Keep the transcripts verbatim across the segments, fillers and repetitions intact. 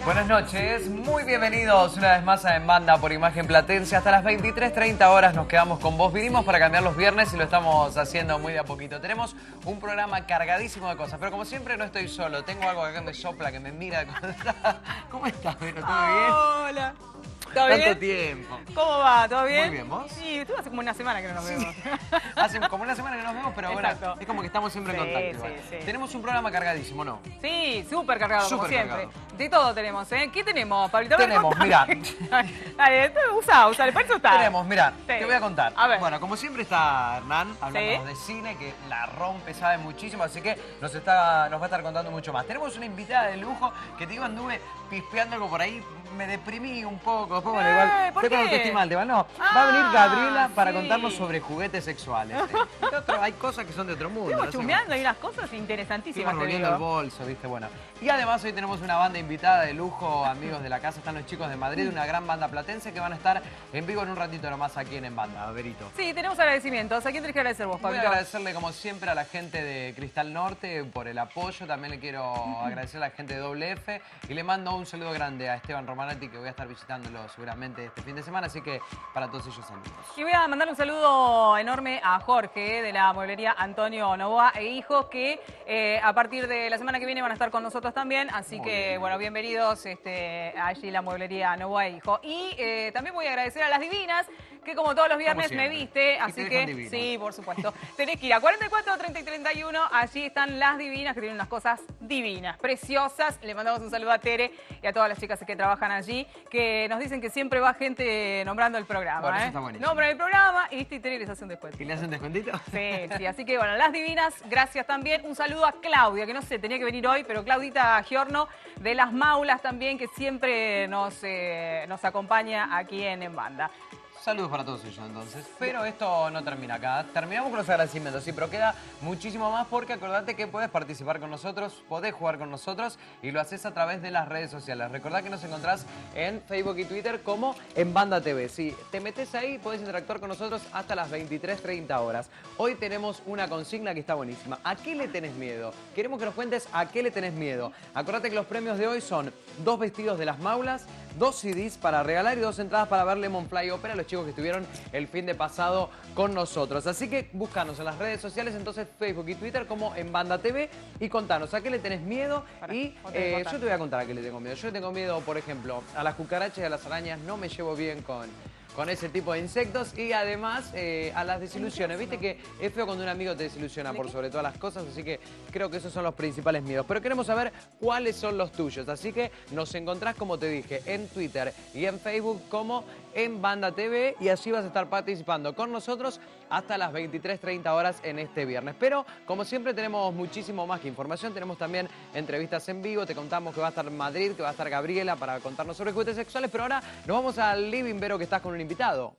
Buenas noches, muy bienvenidos una vez más a En Banda por Imagen Platense. Hasta las veintitrés treinta horas nos quedamos con vos. Vinimos para cambiar los viernes y lo estamos haciendo muy de a poquito. Tenemos un programa cargadísimo de cosas, pero como siempre no estoy solo. Tengo algo acá que me sopla, que me mira. ¿Cómo estás, Vero? ¿Todo bien? Hola. ¿Todo bien? Tanto tiempo. ¿Cómo va? ¿Todo bien? Muy bien, ¿vos? Sí, estuvo hace como una semana que no nos Sí. vemos. Hace como una semana que nos vemos, pero bueno, Exacto. es como que estamos siempre en Sí, contacto. sí, igual. sí. Tenemos un programa cargadísimo, ¿no? Sí, súper cargado, como Súper siempre. cargado. De todo tenemos, ¿eh? ¿Qué tenemos, Pablito? A ver, Tenemos, contame. mirá. Dale, usa, usa, ¿le parece está? Tenemos, mira, Sí. te voy a contar. A ver. Bueno, como siempre está Hernán hablando Sí. de cine, que la rompe, sabe muchísimo, así que nos, está, nos va a estar contando mucho más. Tenemos una invitada de lujo que te digo, anduve pispeando algo por ahí, me deprimí un poco. Después, bueno, Eh, igual, ¿por fue cuando qué? te estima el tema. No, Ah, va a venir Gabriela para sí. contarnos sobre juguetes sexuales. ¿eh? De otro- hay cosas que son de otro mundo. Estuvimos no sé chumbeando, hay unas cosas cómo- interesantísimas, Estuvimos te reuniendo el digo. bolso, viste, bueno. Y además hoy tenemos una banda invitada de lujo, amigos de la casa, están los chicos de Madrid, una gran banda platense que van a estar en vivo en un ratito nomás aquí en En Banda, Verito. Sí, tenemos agradecimientos. ¿A quién tenés que agradecer vos, Voy a Pablito? agradecerle como siempre a la gente de Cristal Norte por el apoyo, también le quiero agradecer a la gente de Doble F y le mando un saludo grande a Esteban Romanati que voy a estar visitándolo seguramente este fin de semana, así que para todos ellos amigos. Y voy a mandar un saludo enorme a Jorge de la mueblería Antonio Novoa e hijos que eh, a partir de la semana que viene van a estar con nosotros también. Así Muy que, bien. bueno, bienvenidos este, a allí la mueblería Novoa e hijo. Y eh, también voy a agradecer a las divinas que como todos los viernes me siempre. viste. Y Así te que, dejan divina. sí, por supuesto. Tenés que ir a cuarenta y cuatro, treinta y treinta y uno. Allí están las divinas que tienen unas cosas divinas, preciosas. Le mandamos un saludo a Tere y a todas las chicas que trabajan allí, que nos dicen que siempre va gente nombrando el programa. Bueno, eso ¿eh? está buenísimo. Nombran el programa y viste, y Tere les hace un descuento. ¿Y le hacen descuentito? Sí, sí, así que bueno, las divinas, gracias también. Un saludo a Claudia, que no sé, tenía que venir hoy, pero Claudita Giorno de Las Maulas también, que siempre nos, eh, nos acompaña aquí en En Banda. Saludos para todos ellos entonces. Pero esto no termina acá. Terminamos con los agradecimientos, sí, pero queda muchísimo más porque acordate que puedes participar con nosotros, podés jugar con nosotros y lo haces a través de las redes sociales. Recordá que nos encontrás en Facebook y Twitter como En Banda T V. Si te metes ahí, podés interactuar con nosotros hasta las veintitrés treinta horas. Hoy tenemos una consigna que está buenísima. ¿A qué le tenés miedo? Queremos que nos cuentes a qué le tenés miedo. Acordate que los premios de hoy son dos vestidos de Las Maulas, dos C Ds para regalar y dos entradas para ver Lemon Fly Opera, los chicos que estuvieron el fin de pasado con nosotros. Así que búscanos en las redes sociales, entonces Facebook y Twitter como En Banda T V y contanos a qué le tenés miedo. Pará, Y vos tenés que eh, contar. yo te voy a contar a qué le tengo miedo. Yo le tengo miedo, por ejemplo, a las cucarachas y a las arañas, no me llevo bien con... con ese tipo de insectos y además eh, a las desilusiones. Viste que es feo cuando un amigo te desilusiona por sobre todas las cosas, así que creo que esos son los principales miedos. Pero queremos saber cuáles son los tuyos, así que nos encontrás, como te dije, en Twitter y en Facebook como En Banda T V y así vas a estar participando con nosotros hasta las veintitrés treinta horas en este viernes. Pero como siempre tenemos muchísimo más que información, tenemos también entrevistas en vivo, te contamos que va a estar Madrid, que va a estar Gabriela para contarnos sobre juguetes sexuales, pero ahora nos vamos al living, Vero, que estás con un invitado.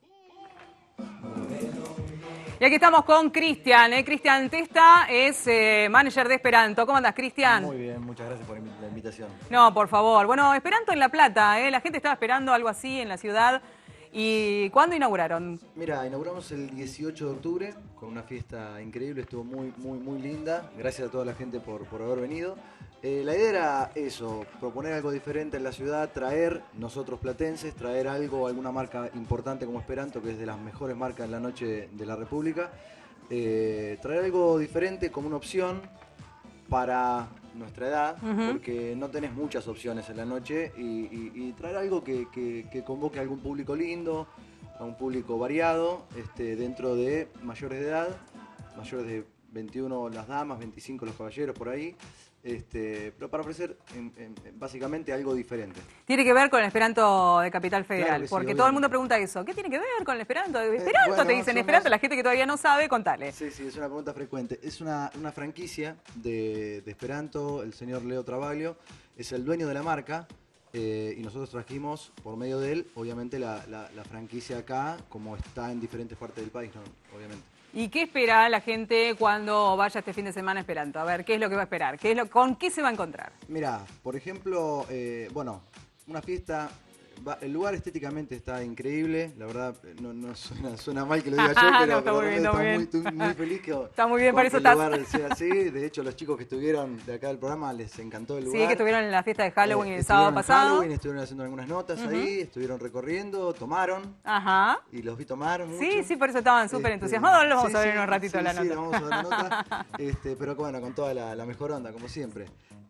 Y aquí estamos con Cristian. ¿eh? Cristian Testa es eh, manager de Esperanto. ¿Cómo andas, Cristian? Muy bien, muchas gracias por la invitación. No, por favor. Bueno, Esperanto en La Plata. ¿eh? La gente estaba esperando algo así en la ciudad. ¿Y cuándo inauguraron? Mira, inauguramos el dieciocho de octubre con una fiesta increíble, estuvo muy, muy, muy linda. Gracias a toda la gente por, por haber venido. Eh, la idea era eso, proponer algo diferente en la ciudad, traer nosotros platenses, traer algo, alguna marca importante como Esperanto, que es de las mejores marcas en la noche de la República. Eh, traer algo diferente como una opción para nuestra edad, Ujú. porque no tenés muchas opciones en la noche, y, y- y traer algo que, que- que convoque a algún público lindo, a un público variado, este, dentro de mayores de edad, mayores de veintiuno las damas, veinticinco los caballeros, por ahí, este, pero para ofrecer en- en- básicamente algo diferente. Tiene que ver con el Esperanto de Capital Federal, Claro que sí, porque todo el obviamente. mundo pregunta eso. ¿Qué tiene que ver con el Esperanto? Esperanto, bueno, te dicen somos- Esperanto, la gente que todavía no sabe, contale. Sí, sí, es una pregunta frecuente. Es una, una franquicia de, de Esperanto, el señor Leo Travaglio es el dueño de la marca, eh, y nosotros trajimos por medio de él, obviamente, la, la- la franquicia acá, como está en diferentes partes del país, ¿no? Obviamente. ¿Y qué espera la gente cuando vaya este fin de semana a Esperanto? A ver, ¿qué es lo que va a esperar? ¿Qué es lo, ¿Con qué se va a encontrar? Mira, por ejemplo, eh, bueno, una fiesta va- el lugar estéticamente está increíble, la verdad no, no suena, suena mal que lo diga yo, No, pero, está pero muy bien, realmente está muy muy, bien. estoy muy feliz que, Está muy bien, con para que eso el estás. lugar sea así. De hecho, los chicos que estuvieron de acá del programa les encantó el lugar. Sí, que estuvieron en la fiesta de Halloween Eh, el sábado estuvieron en pasado. Halloween, estuvieron haciendo algunas notas ahí, estuvieron recorriendo, tomaron Ajá. y los vi tomar mucho. Sí, sí, por eso estaban súper Este, entusiasmados. Ahora los vamos sí, a ver sí, en un ratito sí, la sí, nota. vamos a ver la nota. Este, pero bueno, con toda la, la mejor onda, como siempre.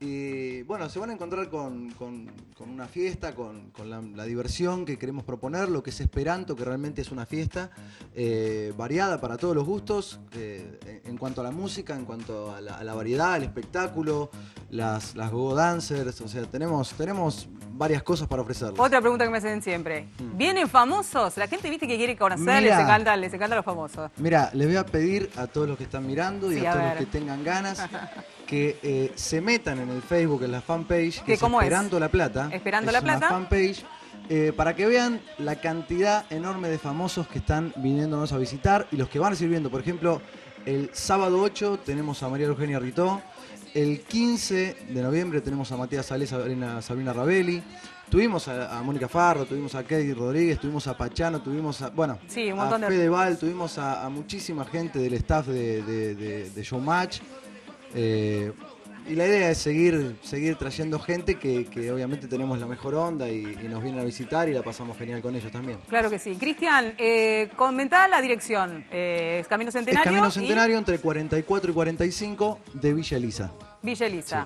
Y bueno, se van a encontrar con, con- con una fiesta, con, con la, la diversión que queremos proponer, lo que es Esperanto, que realmente es una fiesta eh, variada para todos los gustos, eh, en, en cuanto a la música, en cuanto a la, a la variedad, al espectáculo, las, las go dancers, o sea, tenemos, tenemos varias cosas para ofrecerles. Otra pregunta que me hacen siempre. ¿Vienen famosos? La gente, viste, que quiere conocer, les Mira. encanta, les encantan los famosos. Mira, les voy a pedir a todos los que están mirando y Sí, a a todos ver. los que tengan ganas que eh, se metan en el Facebook, en la fanpage, ¿Qué, que es cómo es? Esperando la Plata. Esperando es la una Plata. fanpage eh, para que vean la cantidad enorme de famosos que están viniéndonos a visitar y los que van a seguir viendo. Por ejemplo, el sábado ocho tenemos a María Eugenia Ritó. El quince de noviembre tenemos a Matías Salés, Sabrina, Sabrina Rabelli. Tuvimos a, a Mónica Farro, tuvimos a Kady Rodríguez, tuvimos a Pachano, tuvimos a, bueno, Sí, un a montón de- Fedeval, tuvimos a, a muchísima gente del staff de, de, de- de Showmatch. Eh, y la idea es seguir, seguir trayendo gente que, que obviamente tenemos la mejor onda y, y nos vienen a visitar y la pasamos genial con ellos también. Claro que sí. Cristian, eh, comentá la dirección. Eh, es Camino Es Centenario. Camino y Centenario entre cuarenta y cuatro y cuarenta y cinco de Villa Elisa. Villa Elisa.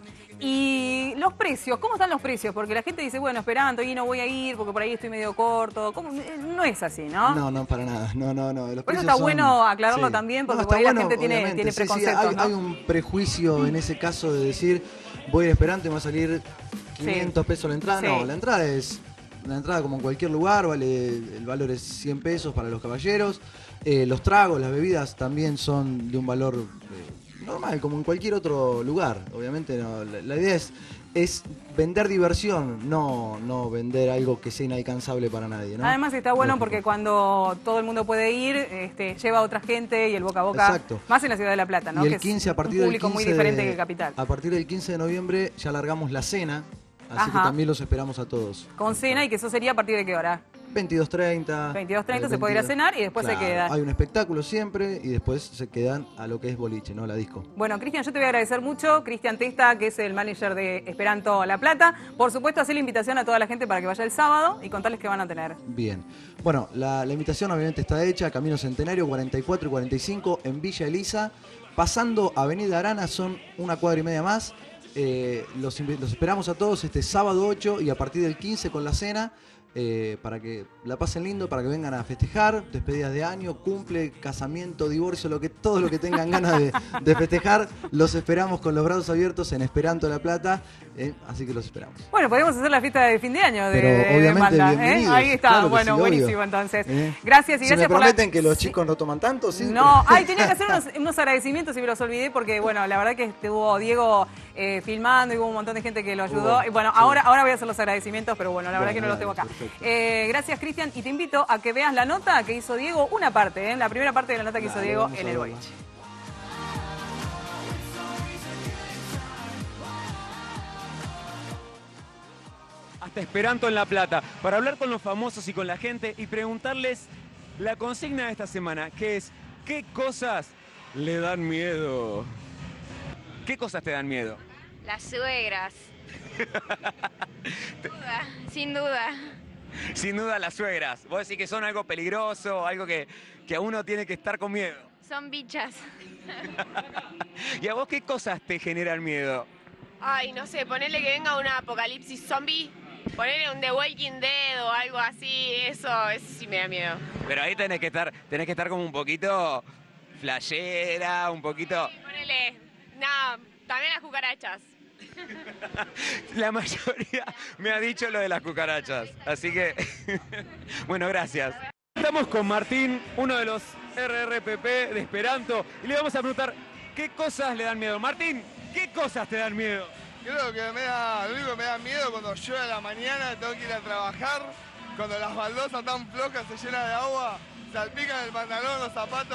Y los precios, ¿cómo están los precios? Porque la gente dice, bueno, esperando, y no voy a ir porque por ahí estoy medio corto. ¿Cómo? Eh, No es así, ¿no? No, no, para nada. No, no, no. Los Por eso precios está son- bueno aclararlo también, porque No, por está ahí la gente tiene- obviamente. tiene Sí, sí, preconceptos, hay, ¿no? hay un prejuicio en ese caso de decir, voy a ir esperando y me va a salir quinientos pesos la entrada. Sí. No, la entrada es la entrada como en cualquier lugar, vale, el valor es cien pesos para los caballeros. Eh, los tragos, las bebidas también son de un valor eh, normal, como en cualquier otro lugar. Obviamente no, la, la idea es, es vender diversión, no, no vender algo que sea inalcanzable para nadie, ¿no? Además está bueno Lógico. porque cuando todo el mundo puede ir, este, lleva a otra gente y el boca a boca, Exacto. más en la ciudad de La Plata, ¿no? Y el que es quince, a partir un del público muy quince diferente de- que el capital. A partir del quince de noviembre ya largamos la cena, así que Ajá. también los esperamos a todos. Con cena, y que eso sería a partir de qué hora. veintidós treinta. veintidós treinta eh, se puede ir a veintidós. cenar y después se Claro, queda. Hay un espectáculo siempre y después se quedan a lo que es boliche, ¿no? La disco. Bueno, Cristian, yo te voy a agradecer mucho. Cristian Testa, que es el manager de Esperanto La Plata. Por supuesto, hacer la invitación a toda la gente para que vaya el sábado y contarles qué van a tener. Bien. Bueno, la, la invitación obviamente está hecha, Camino Centenario cuarenta y cuatro y cuarenta y cinco en Villa Elisa. Pasando Avenida Arana son una cuadra y media más. Eh, los, invi- los esperamos a todos este sábado ocho y a partir del quince con la cena. eh, para que la pasen lindo, para que vengan a festejar, despedidas de año, cumple, casamiento, divorcio, lo que, todo lo que tengan ganas de, de festejar, los esperamos con los brazos abiertos en Esperanto La Plata, eh, así que los esperamos. Bueno, podemos hacer la fiesta de fin de año de, Pero de obviamente Malda, ¿eh? bienvenidos, Ahí está, claro que bueno, sí, obvio. buenísimo entonces. Eh. Gracias y Si gracias me por la- prometen que los Sí. chicos no toman tanto, sí. No, ay, tenía que hacer unos, unos agradecimientos y me los olvidé porque, bueno, la verdad que estuvo Diego eh, filmando y hubo un montón de gente que lo ayudó. Hubo, Y bueno, sí. ahora, ahora voy a hacer los agradecimientos, pero bueno, la verdad Bueno, que no los tengo dale, acá. perfecto. Eh, gracias, Cristian, y te invito a que veas la nota que hizo Diego, una parte, ¿eh? La primera parte de la nota que hizo Dale, Diego vamos a en el verla. boliche. Hasta Esperanto en La Plata, para hablar con los famosos y con la gente y preguntarles la consigna de esta semana, que es, ¿qué cosas le dan miedo? ¿Qué cosas te dan miedo? Las suegras. Duda, sin duda. Sin duda las suegras. Vos decís que son algo peligroso, algo que, que a uno tiene que estar con miedo. Son bichas. ¿Y a vos qué cosas te generan miedo? Ay, no sé, ponerle que venga un apocalipsis zombie, ponerle un The Walking Dead o algo así, eso, eso sí me da miedo. Pero ahí tenés que estar, tenés que estar como un poquito flashera, un poquito... Sí, ponele, nada, también las cucarachas. La mayoría me ha dicho lo de las cucarachas, así que... Bueno, gracias. Estamos con Martín, uno de los R R P P de Esperanto, y le vamos a preguntar qué cosas le dan miedo. Martín, ¿qué cosas te dan miedo? Creo que me da, lo único que me da miedo cuando llueve a la mañana, tengo que ir a trabajar, cuando las baldosas tan flojas se llenan de agua, salpican el pantalón, los zapatos,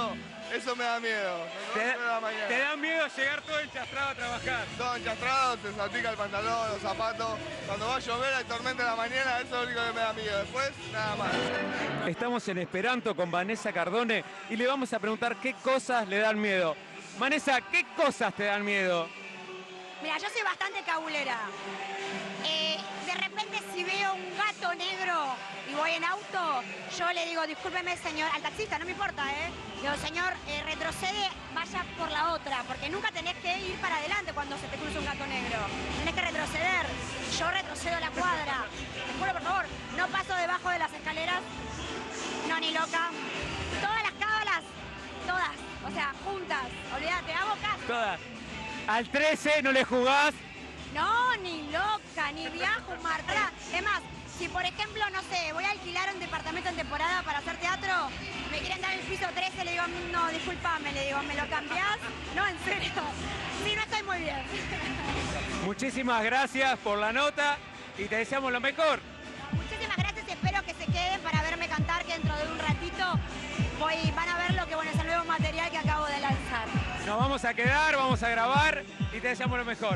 Eso me da miedo. ¿Te, Me da mañana. ¿Te da miedo llegar todo enchastrado a trabajar? Todo enchastrado, te salpica el pantalón, los zapatos. Cuando va a llover, hay tormenta en la mañana, eso es lo único que me da miedo. Después, nada más. Estamos en Esperanto con Vanessa Cardone y le vamos a preguntar qué cosas le dan miedo. Vanessa, ¿qué cosas te dan miedo? Mira, yo soy bastante cabulera. Eh, de repente si veo un gato negro y voy en auto, yo le digo, discúlpeme señor, al taxista, no me importa, ¿eh? Digo, señor, eh, retrocede, vaya por la otra, porque nunca tenés que ir para adelante cuando se te cruza un gato negro. Tenés que retroceder. Yo retrocedo la cuadra. Te juro, por favor, no paso debajo de las escaleras. No, ni loca. Todas las cábalas, todas, o sea, juntas. Olvídate, hago caso. Todas. Al trece no le jugás. No, ni loca, ni viajo, Marta. Es más, si por ejemplo, no sé, voy a alquilar un departamento en temporada para hacer teatro, me quieren dar el piso trece, le digo, no, discúlpame, le digo, ¿me lo cambiás? No, en serio. Sí, no estoy muy bien. Muchísimas gracias por la nota y te deseamos lo mejor. Muchísimas gracias, espero que se queden para verme cantar, que dentro de un ratito voy, van a ver lo que bueno es el nuevo material que acabo de lanzar. Nos vamos a quedar, vamos a grabar y te deseamos lo mejor.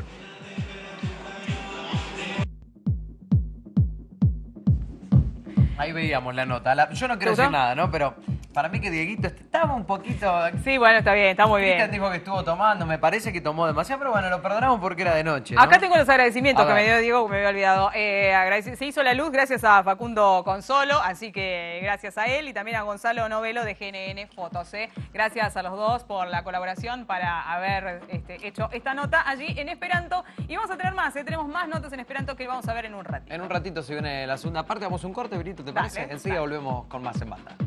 Ahí veíamos la nota. La- yo no quiero decir nada, ¿no? Pero para mí que Dieguito estaba un poquito... Sí, bueno, está bien, está muy Cristian bien. dijo que estuvo tomando, me parece que tomó demasiado, pero bueno, lo perdonamos porque era de noche, ¿no? Acá tengo los agradecimientos A que me ver. dio Diego, que me había olvidado. Eh, agradec- se hizo la luz gracias a Facundo Consolo, así que gracias a él y también a Gonzalo Novelo de G N N Fotos. ¿eh? Gracias a los dos por la colaboración para haber este, hecho esta nota allí en Esperanto. Y vamos a tener más, ¿eh? Tenemos más notas en Esperanto que vamos a ver en un ratito. En un ratito se viene la segunda parte, vamos a un corte, Brito, ¿te Dale, parece? Enseguida dale. volvemos con más en banda.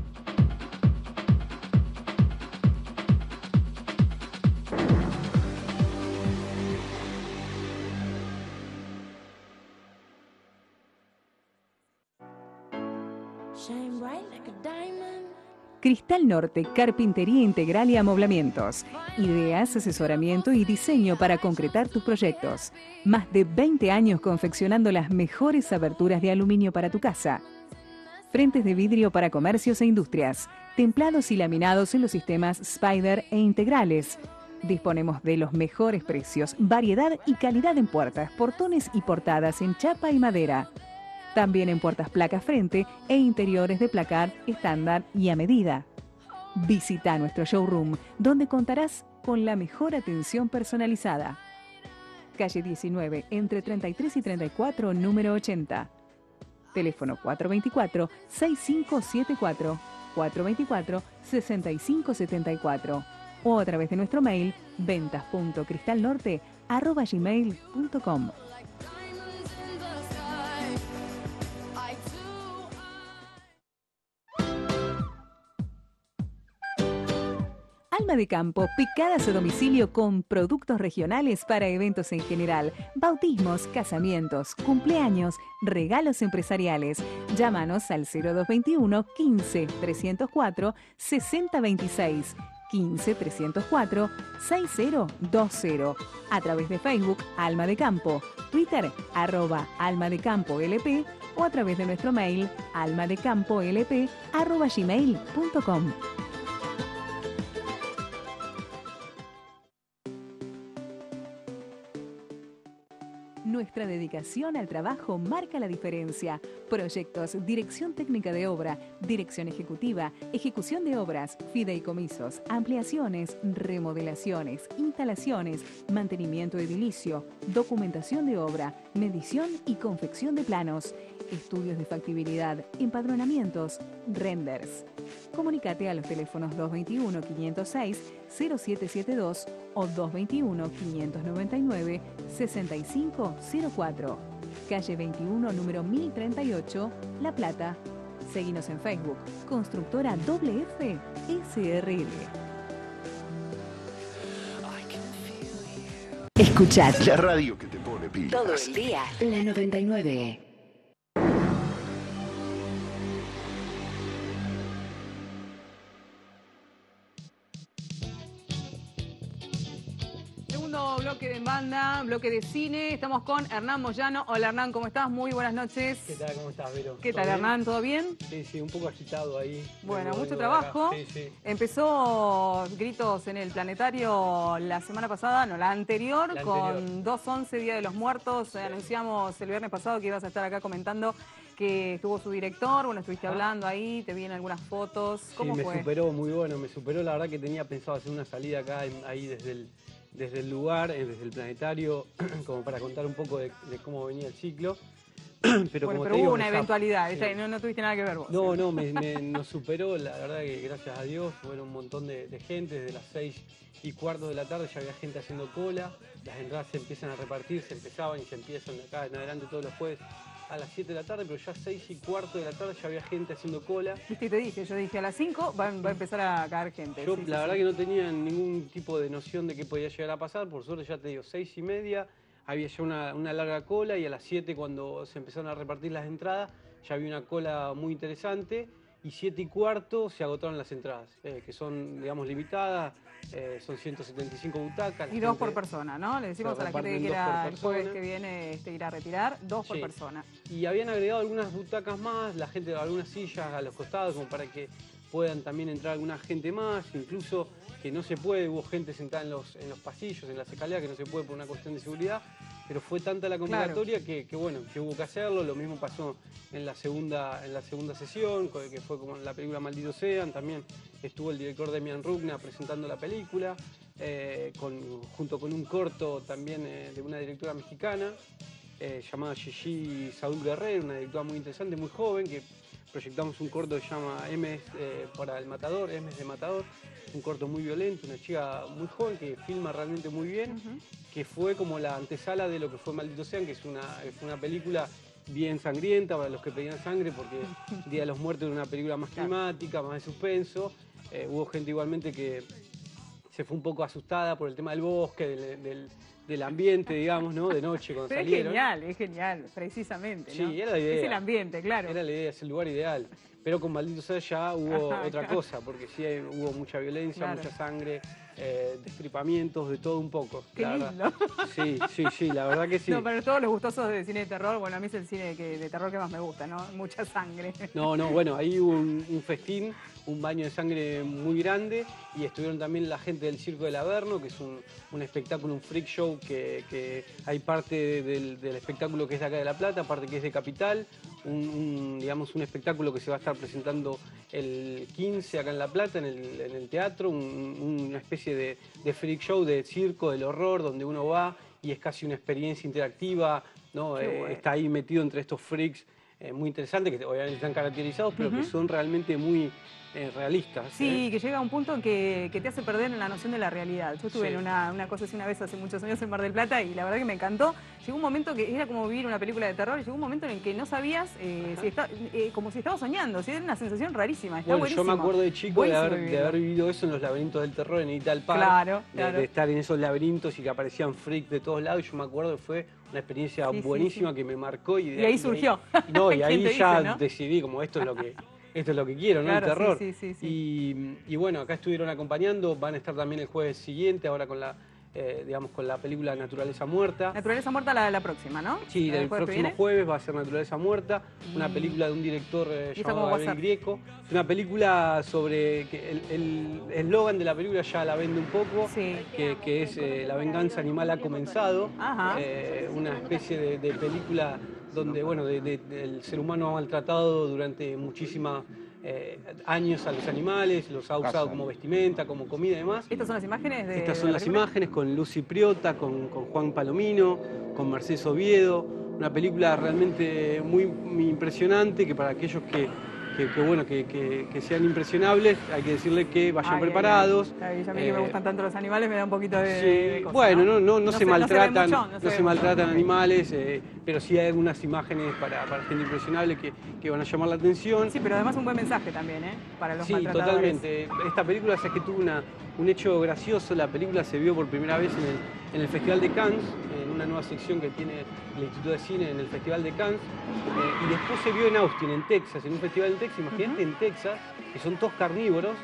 Cristal Norte, carpintería integral y amoblamientos. Ideas, asesoramiento y diseño para concretar tus proyectos. Más de veinte años confeccionando las mejores aberturas de aluminio para tu casa. Frentes de vidrio para comercios e industrias. Templados y laminados en los sistemas Spider e integrales. Disponemos de los mejores precios, variedad y calidad en puertas, portones y portadas en chapa y madera. También en puertas placa frente e interiores de placar estándar y a medida. Visita nuestro showroom, donde contarás con la mejor atención personalizada. Calle diecinueve, entre treinta y tres y treinta y cuatro, número ochenta. Teléfono cuatro dos cuatro, seis cinco siete cuatro, cuatro dos cuatro, seis cinco siete cuatro o a través de nuestro mail ventas punto cristalnorte arroba gmail punto com. Alma de Campo, picadas a domicilio con productos regionales para eventos en general, bautismos, casamientos, cumpleaños, regalos empresariales. Llámanos al cero dos veintiuno, quince, trescientos cuatro, sesenta veintiséis, quince, trescientos cuatro, sesenta veinte, a través de Facebook Alma de Campo, Twitter arroba Alma de Campo L P o a través de nuestro mail almadecampolp arroba gmail punto com. Nuestra dedicación al trabajo marca la diferencia. Proyectos, dirección técnica de obra, dirección ejecutiva, ejecución de obras, fideicomisos, ampliaciones, remodelaciones, instalaciones, mantenimiento edilicio, documentación de obra, medición y confección de planos, estudios de factibilidad, empadronamientos, renders. Comunícate a los teléfonos dos veintiuno, quinientos seis, cero siete siete dos o dos veintiuno, quinientos noventa y nueve, sesenta y cinco cero cuatro. Calle veintiuno, número mil treinta y ocho, La Plata. Seguinos en Facebook, Constructora W F S R L. Escuchad La radio que te pone pilas. todo el día la noventa y nueve. Segunda segundo bloque de banda, bloque de cine. Estamos con Hernán Moyano. Hola Hernán, ¿cómo estás? Muy buenas noches. ¿Qué tal? ¿Cómo estás, Vero? ¿Qué tal, Hernán? ¿Todo bien? Sí, sí, un poco agitado ahí. Bueno, vengo, mucho vengo trabajo. Sí, sí. Empezó Gritos en el Planetario la semana pasada, no, la anterior, La con anterior. dos once, Día de los Muertos. Eh, Anunciamos el viernes pasado que ibas a estar acá comentando que estuvo su director. Bueno, estuviste Ah. hablando ahí, te vi en algunas fotos. ¿Cómo sí, me fue? superó muy bueno, me superó. La verdad que tenía pensado hacer una salida acá, en- ahí desde el, desde el lugar, eh, desde el planetario, como para contar un poco de, de cómo venía el ciclo. Pero bueno, como pero te hubo digo, una me zaf- eventualidad, sí. ¿viste? no, no tuviste nada que ver vos. No, no, me, me- nos superó, la verdad que gracias a Dios, fueron un montón de, de gente, desde las seis y cuarto de la tarde ya había gente haciendo cola, las entradas se empiezan a repartir, se empezaban y se empiezan de acá en adelante todos los jueves a las siete de la tarde, pero ya seis y cuarto de la tarde ya había gente haciendo cola. Viste, te dije, yo dije a las cinco va, va a empezar a caer gente. Yo Sí, la sí, verdad sí. que no tenía ningún tipo de noción de qué podía llegar a pasar, por suerte ya te digo, seis y media, había ya una, una larga cola y a las siete cuando se empezaron a repartir las entradas ya había una cola muy interesante y siete y cuarto se agotaron las entradas, eh, que son digamos limitadas, eh, son ciento setenta y cinco butacas. la Y dos por gente- persona, ¿no? Le decimos se a la gente que reparten dos quiera por el jueves persona. que viene este, ir a retirar, dos por Sí. persona. Y habían agregado algunas butacas más, la gente, algunas sillas a los costados, como para que puedan también entrar alguna gente más, incluso que no se puede, hubo gente sentada en los, en los pasillos, en las escaleras, que no se puede por una cuestión de seguridad, pero fue tanta la convocatoria que, que, bueno, que hubo que hacerlo. Lo mismo pasó en la segunda, en la segunda sesión, co- que fue como en la película Malditos Sean, también estuvo el director Demian Rugna presentando la película, eh, con, junto con un corto también eh, de una directora mexicana, eh, llamada Gigi Saúl Guerrero, una directora muy interesante, muy joven, que proyectamos un corto que se llama M eh, para el Matador, M de Matador, un corto muy violento, una chica muy joven que filma realmente muy bien, Ujú. que fue como la antesala de lo que fue Malditos Sean, que es una, que fue una película bien sangrienta para los que pedían sangre, porque Día de los Muertos era una película más climática, más de suspenso. Eh, hubo gente igualmente que se fue un poco asustada por el tema del bosque, del, del- del ambiente, digamos, ¿no? De noche cuando Pero es salieron. genial, es genial, precisamente, ¿no? Sí, era la idea. Es el ambiente, claro. Era la idea, es el lugar ideal. Pero con Maldito Sea ya hubo Ajá, otra claro. cosa, porque sí hay- hubo mucha violencia, Claro. mucha sangre, eh, destripamientos, de todo un poco. Qué la verdad. lindo. Sí, sí, sí, la verdad que sí. No, para todos los gustosos de cine de terror, bueno, a mí es el cine que, de terror que más me gusta, ¿no? Mucha sangre. No, no, bueno, ahí hubo un, un festín, un baño de sangre muy grande y estuvieron también la gente del Circo del Averno, que es un, un espectáculo, un freak show, que, que hay parte del, del espectáculo que es de acá de La Plata, parte que es de Capital, un, un, digamos, un espectáculo que se va a estar presentando el quince acá en La Plata, en el, en el teatro, un- una especie de, de freak show, de circo, del horror, donde uno va y es casi una experiencia interactiva, ¿no? Qué Eh, bueno. está ahí metido entre estos freaks eh, muy interesantes, que obviamente están caracterizados, pero que Ujú. son realmente muy eh, realistas. Sí, ¿eh? que llega a un punto en que, que te hace perder en la noción de la realidad. Yo estuve Sí. en una, una cosa así una vez hace muchos años en Mar del Plata y la verdad que me encantó. Llegó un momento que era como vivir una película de terror y llegó un momento en el que no sabías, eh, si está, eh, como si estabas soñando. Sí, era una sensación rarísima. Está Bueno, yo me buenísimo. acuerdo de chico de Buenísimo haber, de vivirlo. haber vivido eso en los laberintos del terror en Ital Park, Claro, de, claro. de estar en esos laberintos y que aparecían freaks de todos lados. Yo me acuerdo que fue una experiencia Sí, sí, buenísima sí. que me marcó. Y, de Y ahí surgió. no, y ¿Quién ahí te ya dice, no? decidí como esto es lo que... Esto es lo que quiero, ¿no? Claro, El terror. sí, sí, sí, sí. Y, y bueno, acá estuvieron acompañando, van a estar también el jueves siguiente, ahora con la, eh, digamos, con la película Naturaleza Muerta. Naturaleza muerta la, la próxima, ¿no? Sí, ¿La del el jueves que próximo viene? jueves va a ser Naturaleza Muerta, una Mm. película de un director eh, ¿Y esa llamado cómo va a Abel ser? Grieco. Es una película sobre que el el eslogan de la película ya la vende un poco, Sí. que, que es eh, La venganza animal ha comenzado. Ajá. Eh, una especie de, de película donde bueno, de- de- el ser humano ha maltratado durante muchísimos eh, años a los animales, los ha usado como vestimenta, como comida y demás. Estas son las imágenes de Estas de son la las película. imágenes con Lucy Priota, con, con Juan Palomino, con Mercedes Oviedo. Una película realmente muy, muy impresionante que para aquellos que, que, que, bueno, que, que- que sean impresionables hay que decirle que vayan Ay, ay, preparados. ay. Ay, a mí que me Eh, gustan tanto los animales me da un poquito de, Sí, de cosa, bueno, no, no, no, se, ve- maltratan, mucho, no se se, ve mucho. maltratan Ok. animales, eh, pero sí hay algunas imágenes para, para gente impresionable que, que van a llamar la atención. Sí, pero además un buen mensaje también, ¿eh? Para los Sí, maltratadores. totalmente. Esta película, es que tuvo una, un hecho gracioso. La película se vio por primera vez en el, en el Festival de Cannes, en una nueva sección que tiene el Instituto de Cine en el Festival de Cannes. eh, y después se vio en Austin, en Texas, en un festival en Texas. Imagínate en Texas, que son todos carnívoros,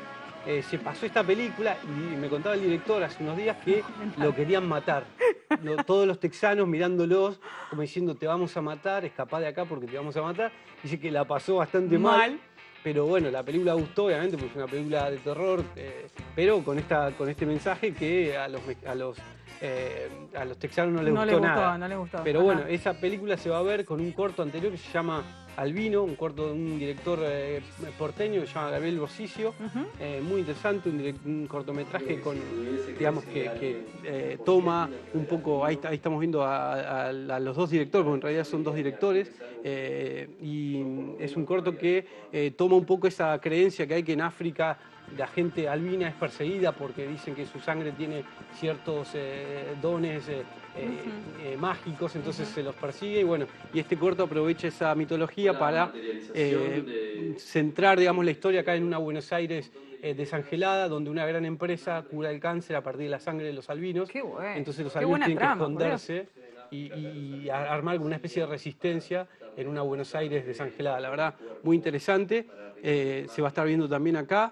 eh, se pasó esta película y me contaba el director hace unos días que lo querían matar. Lo, todos los texanos mirándolos, como diciendo, te vamos a matar, escapá de acá porque te vamos a matar. Dice que la pasó bastante mal. mal. Pero bueno, la película gustó, obviamente, porque es una película de terror, eh, pero con, esta, con este mensaje que a los, a los, eh, a los texanos no les no gustó, le gustó nada. No le gustó. Pero Ajá. bueno, esa película se va a ver con un corto anterior que se llama Albino, un corto de un director eh, porteño que se llama Gabriel Bosicio, uh-huh. eh, muy interesante, un, direct, un cortometraje con, digamos, que, que eh, toma un poco, ahí, ahí estamos viendo a, a, a los dos directores, porque en realidad son dos directores, eh, y es un corto que eh, toma un poco esa creencia que hay que en África la gente albina es perseguida porque dicen que su sangre tiene ciertos eh, dones eh, eh, uh-huh. eh, mágicos, entonces uh-huh. se los persigue y bueno, y este corto aprovecha esa mitología la para eh, de... centrar, digamos, la historia acá en una Buenos Aires eh, desangelada, donde una gran empresa cura el cáncer a partir de la sangre de los albinos. Qué bueno. Entonces los Qué albinos tienen trama, que esconderse y, y, y armar una especie de resistencia en una Buenos Aires desangelada. La verdad, muy interesante. Eh, se va a estar viendo también acá.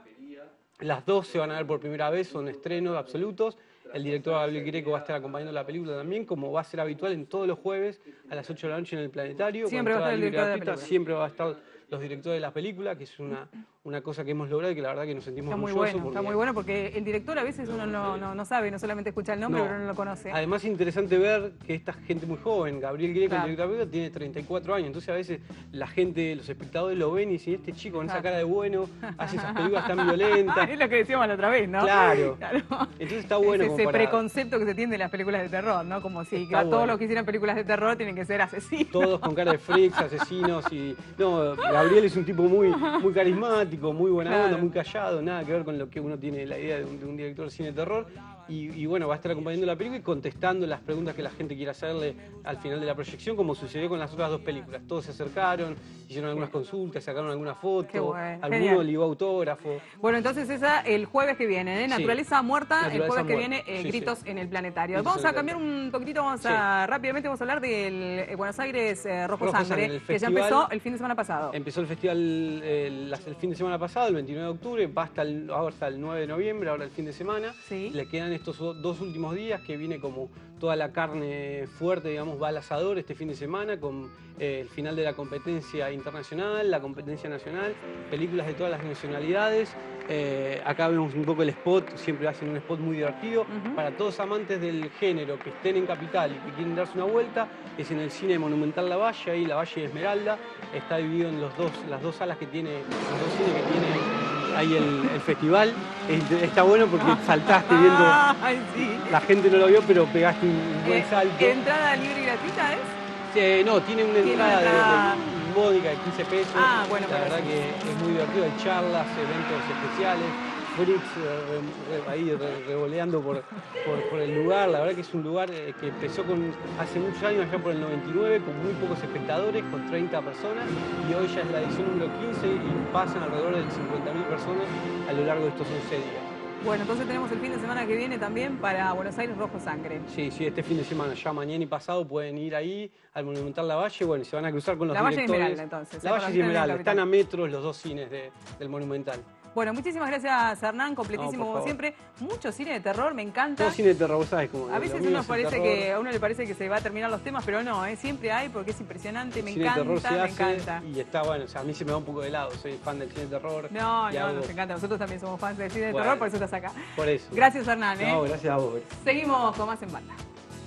Las dos se van a ver por primera vez, son estrenos absolutos. El director Gabriel Greco va a estar acompañando la película también, como va a ser habitual en todos los jueves a las ocho de la noche en el Planetario. Siempre va a estar el director de la película. Siempre va a estar los directores de las películas, que es una, una cosa que hemos logrado y que la verdad que nos sentimos está muy orgullosos. Bueno, porque... Está muy bueno porque el director a veces uno no, no, no sabe, no solamente escucha el nombre, no. pero no lo conoce. Además es interesante ver que esta gente muy joven, Gabriel Greco, claro. el director de la película, tiene treinta y cuatro años, entonces a veces la gente, los espectadores lo ven y dicen, este chico con esa cara de bueno, hace esas películas tan violentas. Es lo que decíamos la otra vez, ¿no? Claro. claro. Entonces está bueno. Es ese como para... preconcepto que se tiene de las películas de terror, ¿no? Como si bueno. todos los que hicieran películas de terror tienen que ser asesinos. Todos con cara de freaks, asesinos y... No, Gabriel es un tipo muy, muy carismático, muy buena claro. onda, muy callado, nada que ver con lo que uno tiene la idea de un, de un director de cine de terror. Y, y bueno, va a estar acompañando la película y contestando las preguntas que la gente quiera hacerle al final de la proyección, como sucedió con las otras dos películas. Todos se acercaron, hicieron algunas consultas, sacaron alguna foto, bueno, alguno le dio autógrafo. Bueno, entonces esa el jueves que viene, ¿eh? Naturaleza sí. muerta, Naturaleza el jueves muerta. que viene, eh, sí, Gritos sí. en el Planetario. Gritos vamos a cambiar un poquitito, vamos sí. a rápidamente vamos a hablar del eh, Buenos Aires eh, Rojo, Rojo Sangre, Sangre que ya empezó el fin de semana pasado. Empezó el festival el, el fin de semana pasado, el veintinueve de octubre, va hasta el, ahora hasta el nueve de noviembre, ahora el fin de semana. Sí. Le quedan estos dos últimos días que viene como toda la carne fuerte, digamos, va al asador este fin de semana con eh, el final de la competencia internacional, la competencia nacional, películas de todas las nacionalidades. Eh, acá vemos un poco el spot, siempre hacen un spot muy divertido. Uh-huh. Para todos amantes del género que estén en Capital y que quieren darse una vuelta, es en el Cine Monumental La Valle, ahí La Valle Esmeralda. Está dividido en los dos, las dos salas que tiene, los dos cines que tiene ahí el, el festival. Está bueno porque saltaste viendo, Ay, sí. la gente no lo vio, pero pegaste un buen eh, salto. ¿Entrada libre y gratuita es? Eh, no, tiene una ¿Tiene entrada, entrada? De, de módica de quince pesos. Ah, bueno, la verdad sí. que es muy divertido, hay charlas, eventos especiales, freaks eh, re, ahí re, revoleando por, por, por el lugar. La verdad que es un lugar eh, que empezó con, hace muchos años, allá por el noventa y nueve, con muy pocos espectadores, con treinta personas, y hoy ya es la edición número quince y pasan alrededor de cincuenta mil personas a lo largo de estos once días. Bueno, entonces tenemos el fin de semana que viene también para Buenos Aires Rojo Sangre. Sí, sí, este fin de semana, ya mañana y pasado pueden ir ahí al Monumental La Valle, bueno, y se van a cruzar con los La Valle directores. Esmeralda, entonces. La Valle Esmeralda, están a metros los dos cines de, del Monumental. Bueno, muchísimas gracias, Hernán, completísimo no, como siempre. Mucho cine de terror, me encanta. Todo cine de terror, vos sabés cómo. A veces uno parece que, a uno le parece que se va a terminar los temas, pero no, ¿eh? Siempre hay porque es impresionante, me cine encanta, de terror se me hace encanta. Y está bueno, o sea, a mí se me va un poco de lado, soy fan del cine de terror. No, no, hago... nos encanta, nosotros también somos fans del cine de bueno, terror, por eso estás acá. Por eso. Gracias, Hernán, ¿eh? No, gracias a vos. Seguimos con más en banda.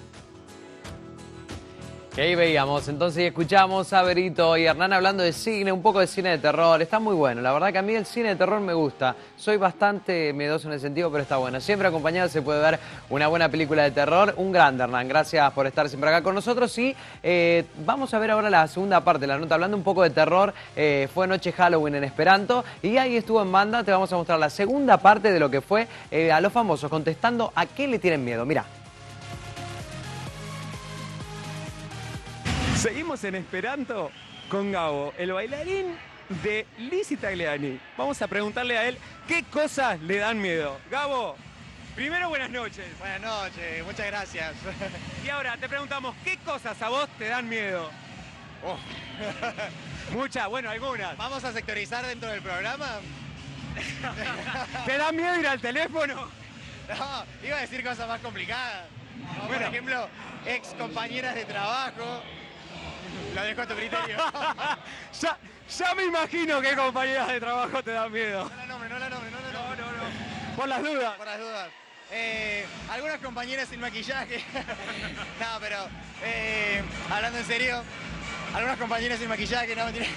Y ahí veíamos, entonces escuchamos a Berito y Hernán hablando de cine, un poco de cine de terror. Está muy bueno, la verdad que a mí el cine de terror me gusta. Soy bastante miedoso en ese sentido, pero está bueno. Siempre acompañado se puede ver una buena película de terror. Un grande, Hernán, gracias por estar siempre acá con nosotros. Y eh, vamos a ver ahora la segunda parte de la nota, hablando un poco de terror. Eh, fue Noche Halloween en Esperanto y ahí estuvo en banda. Te vamos a mostrar la segunda parte de lo que fue eh, a los famosos contestando a qué le tienen miedo. Mirá. Seguimos en Esperanto con Gabo, el bailarín de Lizzy Tagliani. Vamos a preguntarle a él qué cosas le dan miedo. Gabo, primero buenas noches. Buenas noches, muchas gracias. Y ahora te preguntamos, ¿qué cosas a vos te dan miedo? Oh. Muchas, bueno, algunas. ¿Vamos a sectorizar dentro del programa? ¿Te da miedo ir al teléfono? No, iba a decir cosas más complicadas. Como, por ejemplo, ex compañeras de trabajo. Lo dejo a tu criterio. ya, ya me imagino que compañeras de trabajo te dan miedo. No la nombre, no la nombre, no la nombre. No, no, no. Por las dudas. Por las dudas. Eh, algunas compañeras sin maquillaje. No, pero eh, hablando en serio, algunas compañeras sin maquillaje, no, mentira.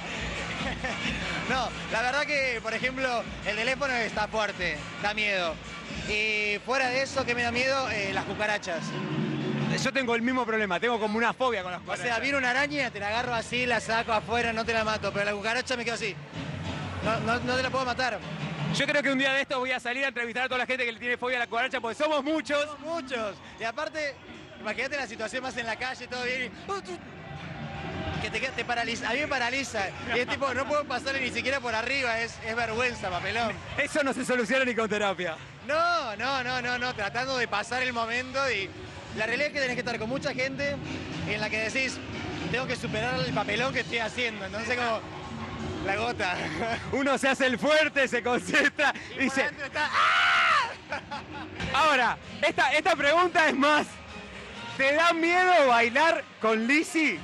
No, la verdad que, por ejemplo, el teléfono está fuerte, da miedo. Y fuera de eso, ¿qué me da miedo? Eh, las cucarachas. Yo tengo el mismo problema, tengo como una fobia con las O cucarachas. sea, viene una araña, te la agarro así, la saco afuera, no te la mato, pero la cucaracha me quedo así. No, no, no te la puedo matar. Yo creo que un día de estos voy a salir a entrevistar a toda la gente que le tiene fobia a la cucaracha, porque somos muchos. Somos muchos. Y aparte, imagínate la situación más en la calle, todo bien. Y, que te, te paraliza. A mí me paraliza. Y es tipo, no puedo pasarle ni siquiera por arriba, es, es vergüenza, papelón. Eso no se soluciona ni con terapia. No, no, no, no, no, tratando de pasar el momento y la realidad es que tenés que estar con mucha gente en la que decís, tengo que superar el papelón que estoy haciendo. Entonces como, la gota. Uno se hace el fuerte, se concentra y, y se... Está... ¡Ah! Ahora, esta, esta pregunta es más, ¿te da miedo bailar con Lizzy?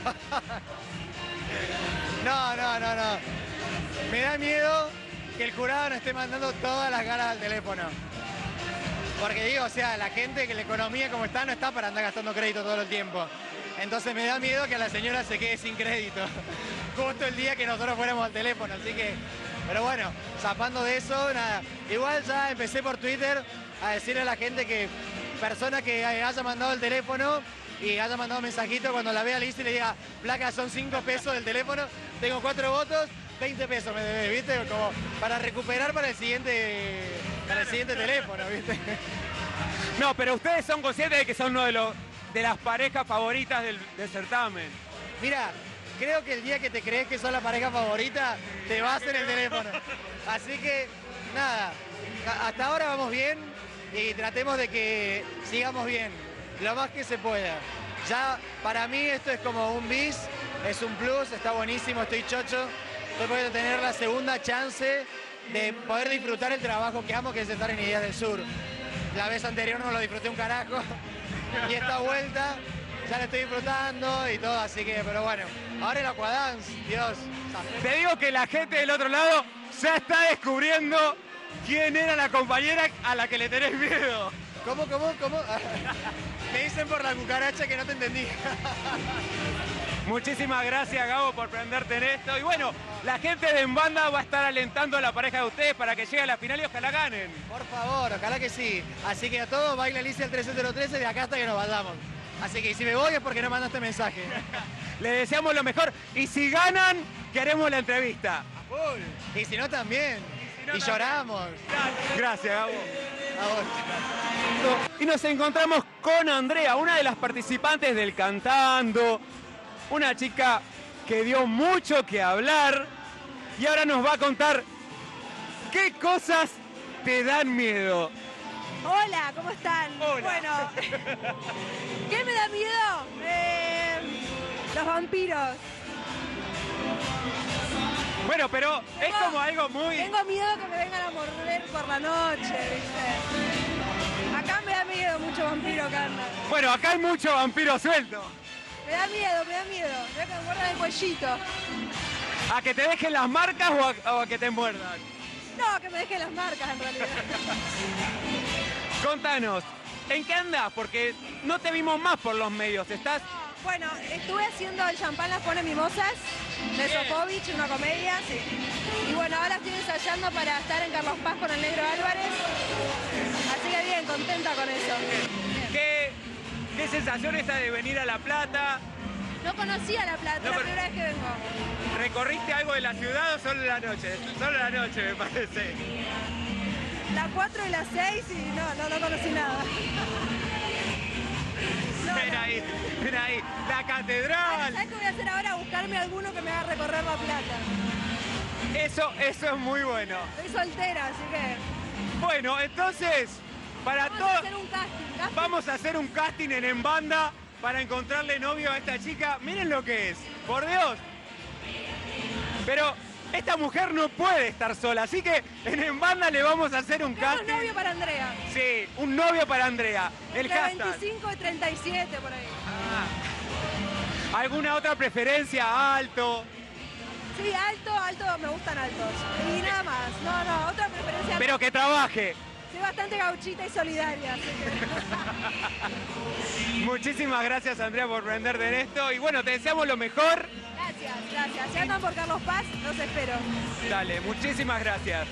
No, no, no, no. Me da miedo que el jurado no esté mandando todas las ganas al teléfono. Porque digo, o sea, la gente que la economía como está no está para andar gastando crédito todo el tiempo. Entonces me da miedo que la señora se quede sin crédito. Justo el día que nosotros fuéramos al teléfono, así que... Pero bueno, zapando de eso, nada. Igual ya empecé por Twitter a decirle a la gente que persona que haya mandado el teléfono y haya mandado mensajito, cuando la vea Lizzy le diga, placa, son cinco pesos del teléfono, tengo cuatro votos, veinte pesos me debes, ¿viste? Como para recuperar para el siguiente, para el siguiente teléfono, ¿viste? No, pero ustedes son conscientes de que son uno de, los, de las parejas favoritas del, del certamen. Mira, creo que el día que te crees que sos la pareja favorita, te vas en el teléfono. Así que, nada, hasta ahora vamos bien y tratemos de que sigamos bien, lo más que se pueda. Ya, para mí esto es como un bis, es un plus, está buenísimo, estoy chocho. Estoy pudiendo tener la segunda chance de poder disfrutar el trabajo que amo, que es estar en Ideas del Sur. La vez anterior no lo disfruté un carajo y esta vuelta ya la estoy disfrutando y todo, así que, pero bueno, ahora el Aquadance, Dios. Te digo que la gente del otro lado ya está descubriendo quién era la compañera a la que le tenés miedo. ¿Cómo, cómo, cómo? Me dicen por la cucaracha que no te entendí. Muchísimas gracias, Gabo, por prenderte en esto. Y bueno, la gente de En Banda va a estar alentando a la pareja de ustedes para que llegue a la final y ojalá ganen. Por favor, ojalá que sí. Así que a todos, baila Lizzy al trece cero trece de acá hasta que nos vayamos. Así que si me voy es porque no mandaste mensaje. Les deseamos lo mejor. Y si ganan, queremos la entrevista. Uy, y si no también. Y, si no, y también. Lloramos. Gracias, Gabo. A vos. Y nos encontramos con Andrea, una de las participantes del Cantando. Una chica que dio mucho que hablar y ahora nos va a contar qué cosas te dan miedo. Hola, ¿cómo están? Hola. Bueno, ¿qué me da miedo? Eh, los vampiros. Bueno, pero tengo, es como algo muy... Tengo miedo que me vengan a morder por la noche, ¿viste? Acá me da miedo mucho vampiro que anda. Bueno, acá hay mucho vampiro suelto. Me da miedo, me da miedo. Mira que me muerdan el cuellito. ¿A que te dejen las marcas o a, o a que te muerdan? No, que me dejen las marcas en realidad. Contanos, ¿en qué andás? Porque no te vimos más por los medios. ¿Estás...? Bueno, estuve haciendo El champán las pone mimosas de Sofovich, una comedia, sí. Y bueno, ahora estoy ensayando para estar en Carlos Paz con el Negro Álvarez. Así que bien, contenta con eso. ¿Qué, qué sensación esta de venir a La Plata? No conocía La Plata, No, es la pero- primera vez que vengo. ¿Recorriste algo de la ciudad o solo la noche? Solo la noche, me parece. La cuatro y la seis y no, no, no conocí nada. No, Ven no. ahí, ven ahí. La catedral. ¿Sabes qué voy a hacer ahora? Buscarme alguno que me haga recorrer La Plata. Eso, eso es muy bueno. Estoy soltera, así que Bueno, entonces, para vamos a todos... hacer un casting. casting. Vamos a hacer un casting en En Banda para encontrarle novio a esta chica. Miren lo que es, por Dios. Pero esta mujer no puede estar sola, así que en En Banda le vamos a hacer un Tenemos casting. un novio para Andrea. Sí, un novio para Andrea. El Entre hashtag. veinticinco y treinta y siete por ahí. ¿Alguna otra preferencia? Alto. Sí, alto, alto, me gustan altos. Y nada más. No, no, otra preferencia. Pero que trabaje. Soy bastante gauchita y solidaria, así que... Muchísimas gracias, Andrea, por prenderte en esto. Y bueno, te deseamos lo mejor. Gracias, gracias. Si andan por Carlos Paz, los espero. Dale, muchísimas gracias.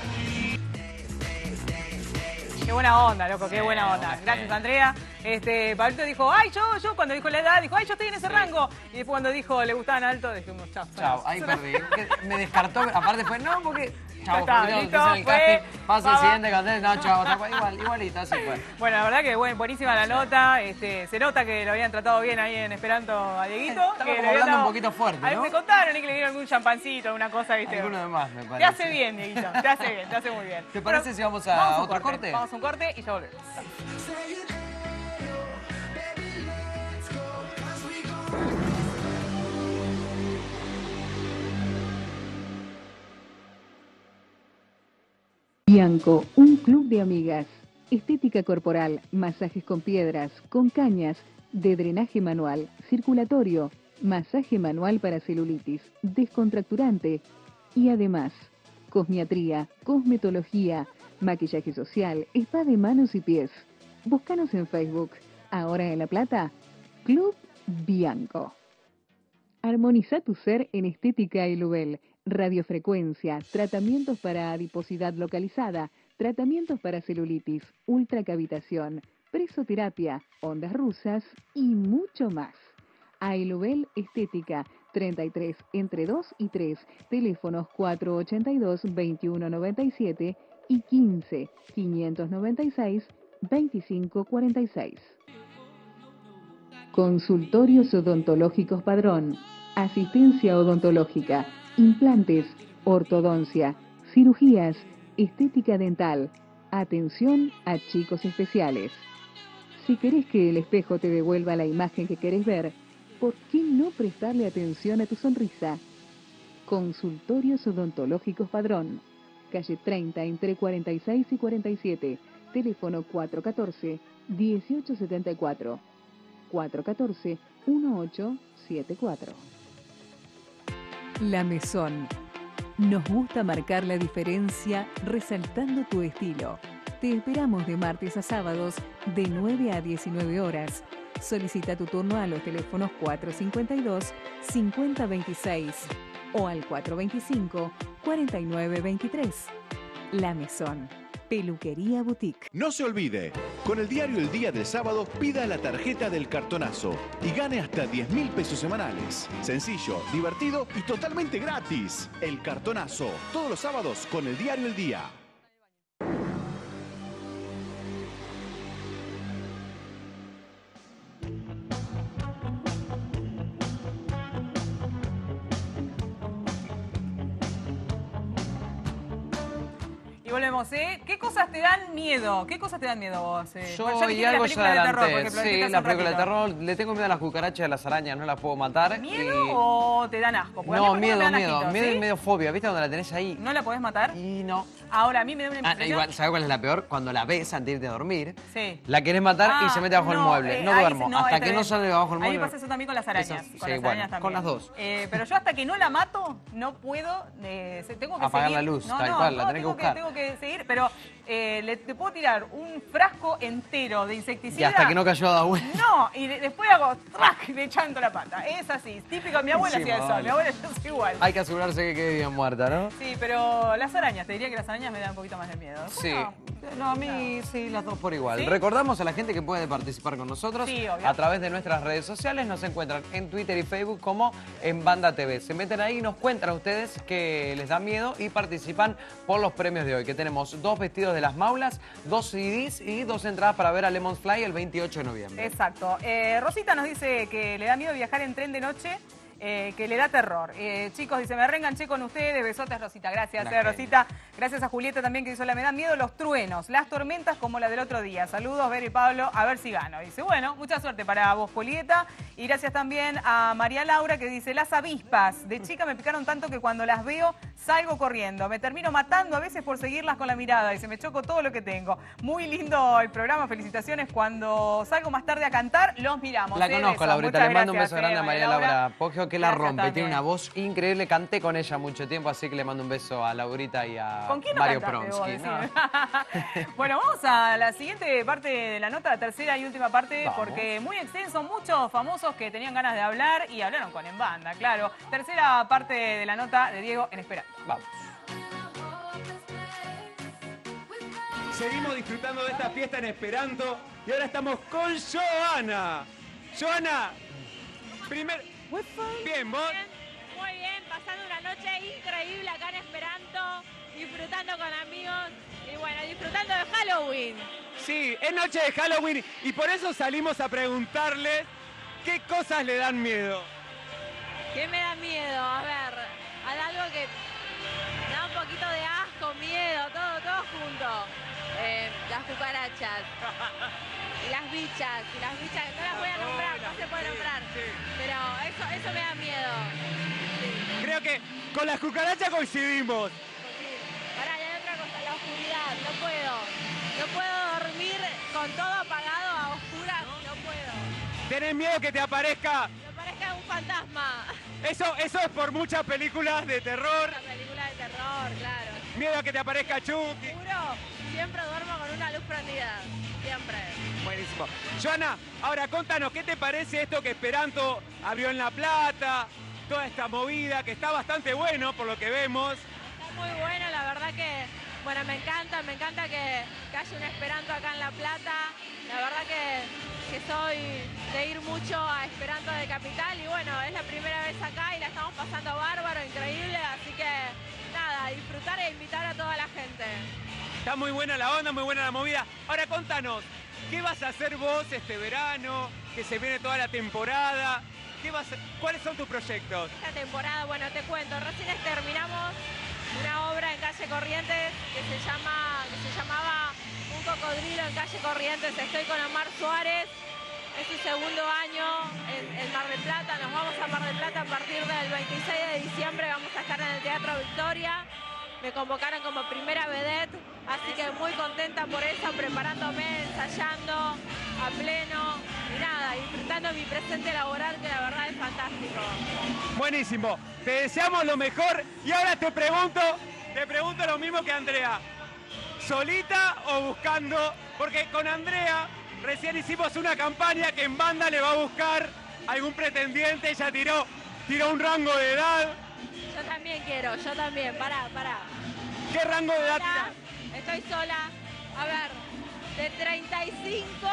Qué buena onda, loco, qué buena onda. Gracias, Andrea. Este, Pablito dijo, ay, yo, yo, cuando dijo la edad, dijo, ay, yo estoy en ese rango. Y después cuando dijo, le gustaban alto, dijimos, chao. Chao, ahí perdí. Que Me descartó, aparte fue, no, porque... Chao, está, porque listo, entonces en el fue, casting, pasa el va, siguiente cantante, no, chao, tal cual, igual, igualito, así fue. Bueno, la verdad que buen, buenísima la nota. Este, se nota que lo habían tratado bien ahí en Esperanto a Dieguito. Estaba que como le habían hablando dado- un poquito fuerte, Ahí ¿no? me contaron y que le dieron algún champancito, una cosa, ¿viste? Alguno de más, me Te parece. hace bien, Dieguito, te hace bien, te hace muy bien. ¿Te parece Bueno, si vamos a vamos un otro corte? Vamos a un corte y ya volvemos. Bianco, un club de amigas. Estética corporal, masajes con piedras, con cañas, de drenaje manual, circulatorio, masaje manual para celulitis, descontracturante y además, cosmiatría, cosmetología, maquillaje social, spa de manos y pies. Búscanos en Facebook. Ahora en La Plata, Club Bianco. Armoniza tu ser en Estética Elubel. Radiofrecuencia, tratamientos para adiposidad localizada, tratamientos para celulitis, ultracavitación, presoterapia, ondas rusas y mucho más. Ailubel Estética, treinta y tres entre dos y tres, teléfonos cuatrocientos ochenta y dos, veintiuno noventa y siete y quince, quinientos noventa y seis, veinticinco cuarenta y seis. Consultorios odontológicos Padrón, asistencia odontológica, implantes, ortodoncia, cirugías, estética dental, atención a chicos especiales. Si querés que el espejo te devuelva la imagen que querés ver, ¿por qué no prestarle atención a tu sonrisa? Consultorios odontológicos Padrón, calle treinta entre cuarenta y seis y cuarenta y siete, teléfono cuatrocientos catorce, dieciocho setenta y cuatro, cuatrocientos catorce, dieciocho setenta y cuatro. La Mesón. Nos gusta marcar la diferencia resaltando tu estilo. Te esperamos de martes a sábados de nueve a diecinueve horas. Solicita tu turno a los teléfonos cuatrocientos cincuenta y dos, cincuenta veintiséis o al cuatrocientos veinticinco, cuarenta y nueve veintitrés. La Mesón. Peluquería Boutique. No se olvide, con el diario El Día del Sábado pida la tarjeta del cartonazo y gane hasta diez mil pesos semanales. Sencillo, divertido y totalmente gratis. El cartonazo, todos los sábados con el diario El Día. Y volvemos, ¿eh? ¿Qué cosas te dan miedo? ¿Qué cosas te dan miedo vos? Eh? Yo Bueno, ya y dijiste algo la ya película de terror, por adelanté. ejemplo, Sí, dijiste hace la un película de ratito. terror. Le tengo miedo a las cucarachas y a las arañas, no las puedo matar. ¿Miedo y- o te dan asco? Porque a mí, No, por ejemplo, miedo, me dan miedo. asquito, Miedo ¿sí? y medio fobia. ¿Viste cuando la tenés ahí? ¿No la podés matar? Y no. Ahora, a mí me da una Ah, impresión... igual, ¿sabes cuál es la peor? Cuando la ves antes de irte a dormir, Sí. la querés matar y Ah, se mete bajo el no, mueble. eh, No ahí duermo. se- no, hasta ahí que te- no sale de bajo el A mí mueble. me pasa eso también con las arañas. Esas- con sí, las bueno, arañas también. con las dos. Eh, pero yo hasta que no la mato, no puedo... eh, se- tengo que Apagar seguir. la luz, no, tal no, cual, la no, tenés que tengo buscar. tengo que seguir, pero eh, le, te puedo tirar un frasco entero de insecticida... Y hasta que no cayó da vuelta. No, y de- después hago ¡trac! Le chanto la pata. Es así, típico. Mi abuela Encima, hacía eso, vale. mi abuela es igual. Hay que asegurarse que quede bien muerta, ¿no? Sí, pero las arañas, te diría que las arañas me dan un poquito más de miedo. Sí. No, a mí sí, las dos por igual. ¿Sí? Recordamos a la gente que puede participar con nosotros Sí, obvio. a través de nuestras redes sociales. Nos encuentran en Twitter y Facebook como En Banda T V. Se meten ahí y nos cuentan ustedes que les da miedo y participan por los premios de hoy. Que tenemos dos vestidos de las Maulas, dos C Ds y dos entradas para ver a Lemon Fly el veintiocho de noviembre. Exacto. Eh, Rosita nos dice que le da miedo viajar en tren de noche eh, que le da terror. Eh, chicos, dice, me reenganché con ustedes, besotes Rosita. Gracias, Una eh, Rosita. Gracias a Julieta también que dice, me dan miedo los truenos, las tormentas como la del otro día. Saludos, Vero y Pablo, a ver si gano. Dice, bueno, mucha suerte para vos, Julieta. Y gracias también a María Laura que dice, las avispas de chica me picaron tanto que cuando las veo salgo corriendo. Me termino matando a veces por seguirlas con la mirada y se me choco todo lo que tengo. Muy lindo el programa, felicitaciones. Cuando salgo más tarde a cantar, los miramos. La eh, conozco, besos. Laurita. Muchas Le mando un gracias, beso grande eh, a María Laura Poggio, que la Gracias rompe. también. Tiene una voz increíble. Canté con ella mucho tiempo, así que le mando un beso a Laurita y a ¿Con quién no Mario cantaste vos, Pronsky. decime? No. Bueno, vamos a la siguiente parte de la nota, la tercera y última parte, Vamos. porque muy extenso, muchos famosos que tenían ganas de hablar y hablaron con En Banda, claro. Tercera parte de la nota de Diego en Esperanto. Vamos. Seguimos disfrutando de esta fiesta en Esperanto y ahora estamos con Joana. Joana, primer... Bien, vos... Muy bien, pasando una noche increíble acá en Esperanto, disfrutando con amigos y bueno, disfrutando de Halloween. Sí, es noche de Halloween y por eso salimos a preguntarles qué cosas le dan miedo. ¿Qué me da miedo? A ver, hay algo que me da un poquito de asco, miedo, todo, todo junto. Eh, las cucarachas, y las bichas, y las bichas, no las voy a nombrar, no se puede nombrar, pero eso, eso me da miedo. Sí. Creo que con las cucarachas coincidimos. Pará, y hay otra cosa, la oscuridad, no puedo. No puedo dormir con todo apagado a oscuras, no puedo. ¿Tenés miedo que te aparezca? Me parezca un fantasma. Eso, eso es por muchas películas de terror. Una película de terror, claro. Miedo a que te aparezca Chucky. Seguro, siempre duermo con una luz prendida, siempre. Buenísimo. Joana, ahora contanos, ¿qué te parece esto que Esperanto abrió en La Plata? Toda esta movida, que está bastante bueno por lo que vemos. Está muy bueno, la verdad que, bueno, me encanta, me encanta que, que haya un Esperanto acá en La Plata. La verdad que, que soy de ir mucho a Esperanto de Capital y bueno, es la primera vez acá y la estamos pasando bárbaro, increíble, así que nada, disfrutar e invitar a toda la gente. Está muy buena la onda, muy buena la movida. Ahora contanos, ¿qué vas a hacer vos este verano? Que se viene toda la temporada. ¿Qué vas a... ¿Cuáles son tus proyectos? Esta temporada, bueno, te cuento, recién terminamos una obra en Calle Corrientes que se llama, que se llamaba Un cocodrilo en Calle Corrientes. Estoy con Omar Suárez, es su segundo año en, en Mar del Plata. Nos vamos a Mar del Plata a partir del veintiséis de diciembre, vamos a estar en el Teatro Victoria. Me convocaron como primera vedette, así que muy contenta por eso, preparándome, ensayando a pleno y nada, disfrutando mi presente laboral, que la verdad es fantástico. Buenísimo, te deseamos lo mejor y ahora te pregunto, te pregunto lo mismo que Andrea, ¿solita o buscando? Porque con Andrea recién hicimos una campaña que En Banda le va a buscar algún pretendiente, ella tiró, tiró un rango de edad. Yo también quiero, yo también, pará, pará. ¿Qué rango de edad Sola, tirás? Estoy sola, a ver, de treinta y cinco,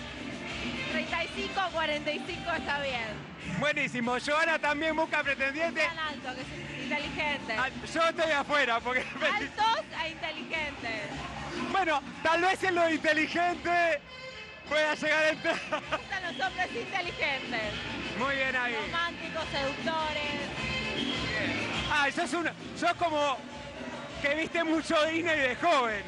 treinta y cinco a cuarenta y cinco está bien. Buenísimo, Joana también busca pretendiente. Tan alto, que es inteligente. Ah, yo estoy afuera porque... Altos e inteligentes. Bueno, tal vez en lo inteligente pueda llegar a entrar. Me gustan los hombres inteligentes. Muy bien ahí. Románticos, seductores. Ah, sos, una, sos como que viste mucho Disney de joven.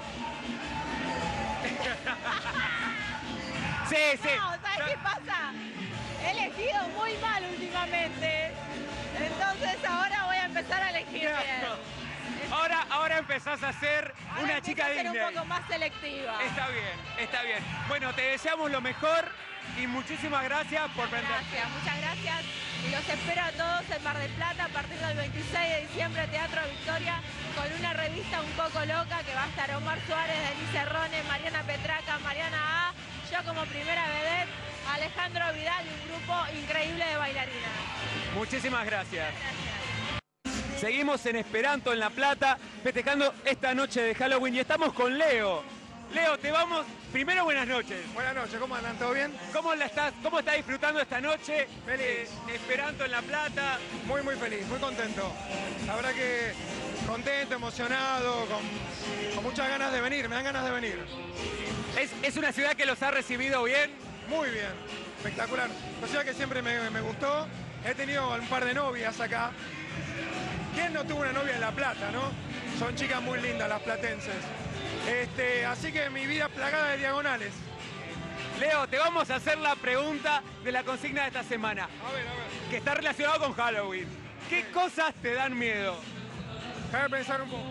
Sí, sí. No, ¿sabes qué pasa? He elegido muy mal últimamente. Entonces ahora voy a empezar a elegir bien. Ahora, ahora empezás a ser Ahora una empiezo chica a ser Disney. un poco más selectiva. Está bien, está bien. Bueno, te deseamos lo mejor y muchísimas gracias por prender. Gracias, muchas gracias. Y los espero a todos en Mar del Plata a partir del veintiséis de diciembre, Teatro Victoria, con una revista un poco loca que va a estar Omar Suárez, Denise Rone, Mariana Petraca, Mariana A, yo como primera vedette, Alejandro Vidal y un grupo increíble de bailarinas. Muchísimas gracias. Seguimos en Esperanto en La Plata, festejando esta noche de Halloween y estamos con Leo. Leo, te vamos... Primero, buenas noches. Buenas noches, ¿cómo andan? ¿Todo bien? ¿Cómo la estás, cómo estás disfrutando esta noche? Feliz. Eh, Esperanto en La Plata. Muy, muy feliz, muy contento. La verdad que contento, emocionado, con, con muchas ganas de venir, me dan ganas de venir. ¿Es, es una ciudad que los ha recibido bien? Muy bien, espectacular. Una ciudad que siempre me, me gustó he tenido un par de novias acá. ¿Quién no tuvo una novia en La Plata, no? Son chicas muy lindas las platenses. Este, así que mi vida plagada de diagonales. Leo, te vamos a hacer la pregunta de la consigna de esta semana. A ver, a ver. Que está relacionado con Halloween. ¿Qué cosas te dan miedo? Déjame pensar un poco.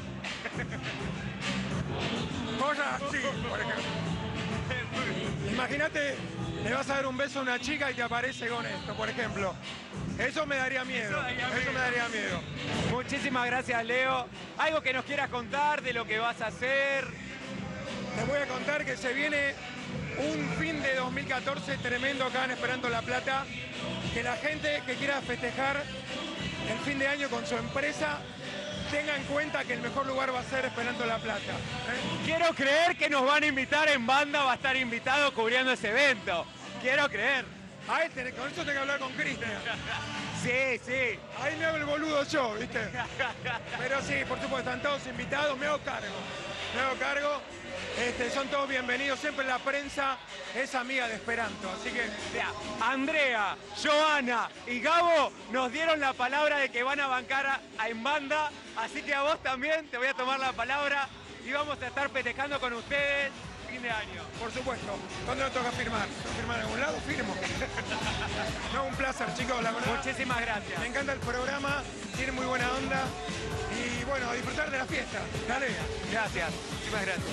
Cosas así, por ejemplo. Imagínate, le vas a dar un beso a una chica y te aparece con esto, por ejemplo. Eso me daría miedo. Eso, daría miedo. Eso me daría miedo. Muchísimas gracias, Leo. ¿Algo que nos quieras contar de lo que vas a hacer? Te voy a contar que se viene un fin de dos mil catorce tremendo acá en Esperanto La Plata. Que la gente que quiera festejar el fin de año con su empresa tenga en cuenta que el mejor lugar va a ser Esperanto La Plata. ¿eh? Quiero creer que nos van a invitar en banda, va a estar invitado cubriendo ese evento. Quiero creer. Ahí tenés, con eso tengo que hablar con Cristian. Sí, sí. Ahí me hago el boludo yo, ¿viste? Pero sí, por supuesto, están todos invitados, me hago cargo. Me hago cargo. Este, son todos bienvenidos, siempre la prensa es amiga de Esperanto, así que... Andrea, Joana y Gabo nos dieron la palabra de que van a bancar a, a en banda, así que a vos también te voy a tomar la palabra y vamos a estar festejando con ustedes fin de año. Por supuesto. ¿Dónde nos toca firmar? ¿Tengo que firmar en algún lado? Firmo. No, un placer, chicos, la verdad. Muchísimas gracias. Me encanta el programa, tiene muy buena onda y bueno, a disfrutar de la fiesta. Dale. Gracias. Muchísimas gracias.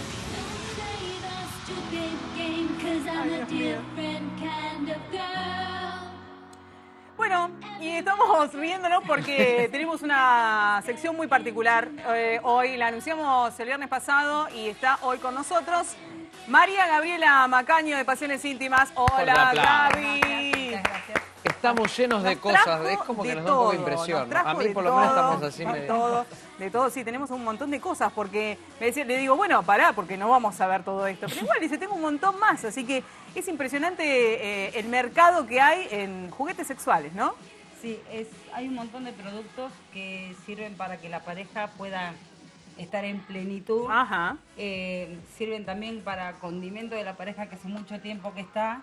Bueno, y estamos riéndonos porque tenemos una sección muy particular. Eh, hoy la anunciamos el viernes pasado y está hoy con nosotros María Gabriela Macaño de Pasiones Íntimas. Hola, Gaby. Gracias. Estamos llenos de Nos cosas, trajo es como que de nos da un poco todo, de impresión. nos ¿no? A trajo mí de por lo menos todo, estamos así. de medio- todo, de todo, sí, tenemos un montón de cosas porque me decía, le digo, bueno, pará, porque no vamos a ver todo esto. Pero igual dice, tengo un montón más, así que es impresionante eh, el mercado que hay en juguetes sexuales, ¿no? Sí, es, hay un montón de productos que sirven para que la pareja pueda estar en plenitud. Ajá. Eh, sirven también para condimento de la pareja que hace mucho tiempo que está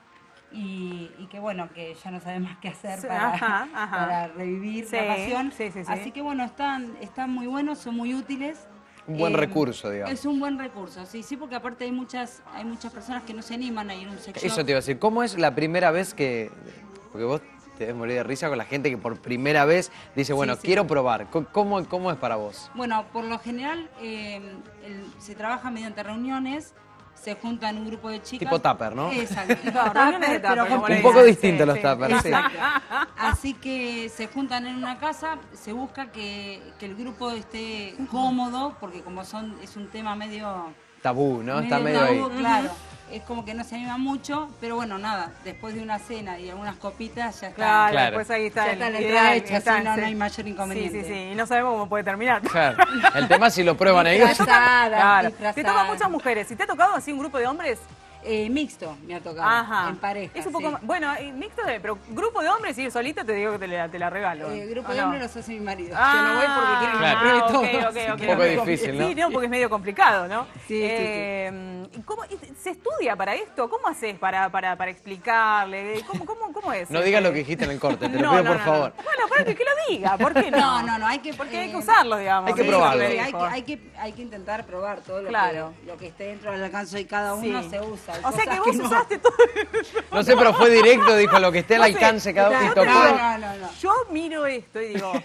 y, y que bueno, que ya no sabe más qué hacer Sí, para, ajá, ajá. para revivir Sí, la pasión. sí, sí, sí. Así que bueno, están, están muy buenos, son muy útiles. Un buen Eh, recurso, digamos. Es un buen recurso, sí, sí, porque aparte hay muchas, hay muchas personas que no se animan a ir a un sex shop. Eso te iba a decir, ¿cómo es la primera vez que...? Porque vos te debes morir de risa con la gente que por primera vez dice, bueno, Sí, sí. quiero probar. ¿Cómo, ¿Cómo es para vos? Bueno, por lo general eh, el- se trabaja mediante reuniones, se juntan un grupo de chicas. Tipo tupper, ¿no? Exacto, tipo No, reuniones de tupper, pero tupper, con como le Un dicen. poco distinto Sí, los sí. tuppers, sí. Exacto. Así que se juntan en una casa, se busca que, que el grupo esté cómodo, porque como son es un tema medio... Tabú, ¿no? Está medio ahí. tabú, claro. Es como que no se anima mucho, pero bueno, nada, después de una cena y algunas copitas ya está. Claro, Claro. después ahí está Ya el está la ideal, entrada hecha, está, así no, sí. no hay mayor inconveniente. Sí, sí, sí, y no sabemos cómo puede terminar. Claro. El tema es si lo prueban ellos. Disfrazada, Claro. disfrazada. Te tocan muchas mujeres. ¿Y te ha tocado así un grupo de hombres? Eh, mixto me ha tocado, Ajá. en pareja. Es un poco sí. más- bueno, eh, mixto de, pero grupo de hombres, ir solita, te digo que te la, te la regalo. Eh, grupo ¿O de no? hombres los hace mi marido. Ah, Yo no voy porque quieren que Claro. me pruebe ah, todo. ok, ok, así ok, que- Un poco ok. difícil, ¿no? Sí, no, porque es medio complicado, ¿no? Sí, sí, Eh, ¿y cómo- y ¿Se estudia para esto? ¿Cómo haces para, para, para explicarle? ¿Cómo, cómo, cómo es? No digas lo que dijiste en el corte, te lo No, pido no, por no, favor. no. Bueno, para que, que lo diga, ¿por qué no? No, no, no, hay que... Porque hay eh, que usarlo, digamos. hay que Sí, probarlo. lo Sí, que hay, dijo. que, hay, que, hay que intentar probar todo lo, Claro. que, lo que esté dentro del alcance de cada uno Sí. se usa. Hay O sea cosas que vos no. usaste todo. No sé, pero fue directo, dijo lo que esté al No sé, alcance cada uno y claro, tocó. No, no, no, no. Yo miro esto y digo,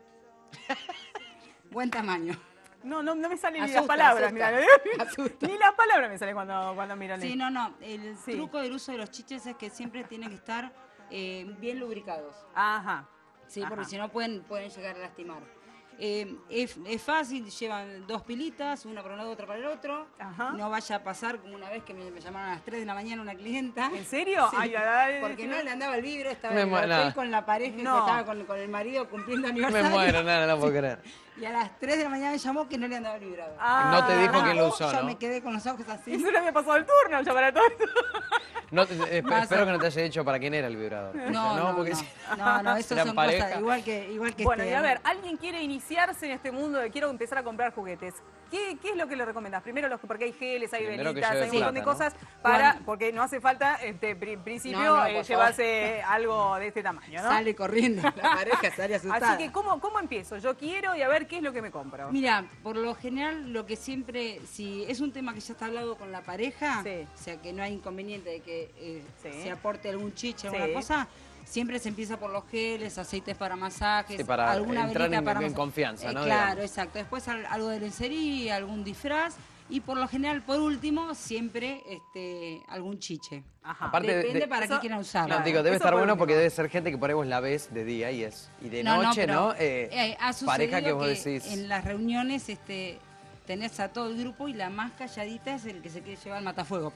Buen tamaño. no, no, no me salen ni las Asusta, palabras. asusta. Mira, Asusta. ni las palabras me salen cuando, cuando miro Sí, esto. no, no. El Sí. truco del uso de los chiches es que siempre tienen que estar eh, bien lubricados. Ajá. Sí, Ajá. porque si no pueden, pueden llegar a lastimar. Eh, es, es fácil, llevan dos pilitas, una para un lado, otra para el otro. Ajá. No vaya a pasar como una vez que me, me llamaron a las tres de la mañana una clienta. ¿En serio? Sí, Ay, ay, ay, porque sí. no le andaba el vibro, estaba Me en el muero, hotel no. con la pareja, No. que estaba con, con el marido cumpliendo Me aniversario. muero, no, no, no puedo creer. Y a las tres de la mañana me llamó que no le andaba el vibrador. Ah, No te dijo quién lo usó, Yo ¿no? me quedé con los ojos así. Eso no me pasó el turno ya para todo esto. No, te- eh, Más espero o- que no te haya dicho para quién era el vibrador. No, no, porque no. si- No, no, eso eran son pareja. cosas igual que, igual que Bueno, este, y a ver, alguien quiere iniciarse en este mundo de quiero empezar a comprar juguetes. ¿Qué ¿qué, ¿qué es lo que le recomendás? Primero, los, porque hay geles, hay Primero velitas, que hay un lleve montón de plata, cosas, ¿no? para, Bueno. porque no hace falta, este, pri- principio, No, no, eh, por llevarse algo de este tamaño, ¿no? Sale corriendo, la pareja sale asustada. Así que, ¿cómo, ¿cómo empiezo? Yo quiero y a ver qué es lo que me compro. Mira, por lo general, lo que siempre, si es un tema que ya está hablado con la pareja, o sea, que no hay inconveniente de que eh, Sí. se aporte algún chiche, Sí. alguna cosa, siempre se empieza por los geles, aceites para masajes, Sí, para alguna entrar velita en- para en masa- confianza, Eh, ¿no? Claro, Digamos. exacto. Después al- algo de lencería, algún disfraz. Y por lo general, por último, siempre este, algún chiche. Aparte de- Depende de- para eso- qué quieran usarlo. No, digo, debe estar bueno porque debe ser gente que por ahí vos la ves de día y es y de No, no, noche, pero, ¿no? Eh, eh, ha pareja que sucedido vos que decís. en las reuniones este, tenés a todo el grupo y la más calladita es el que se quiere llevar el matafuego.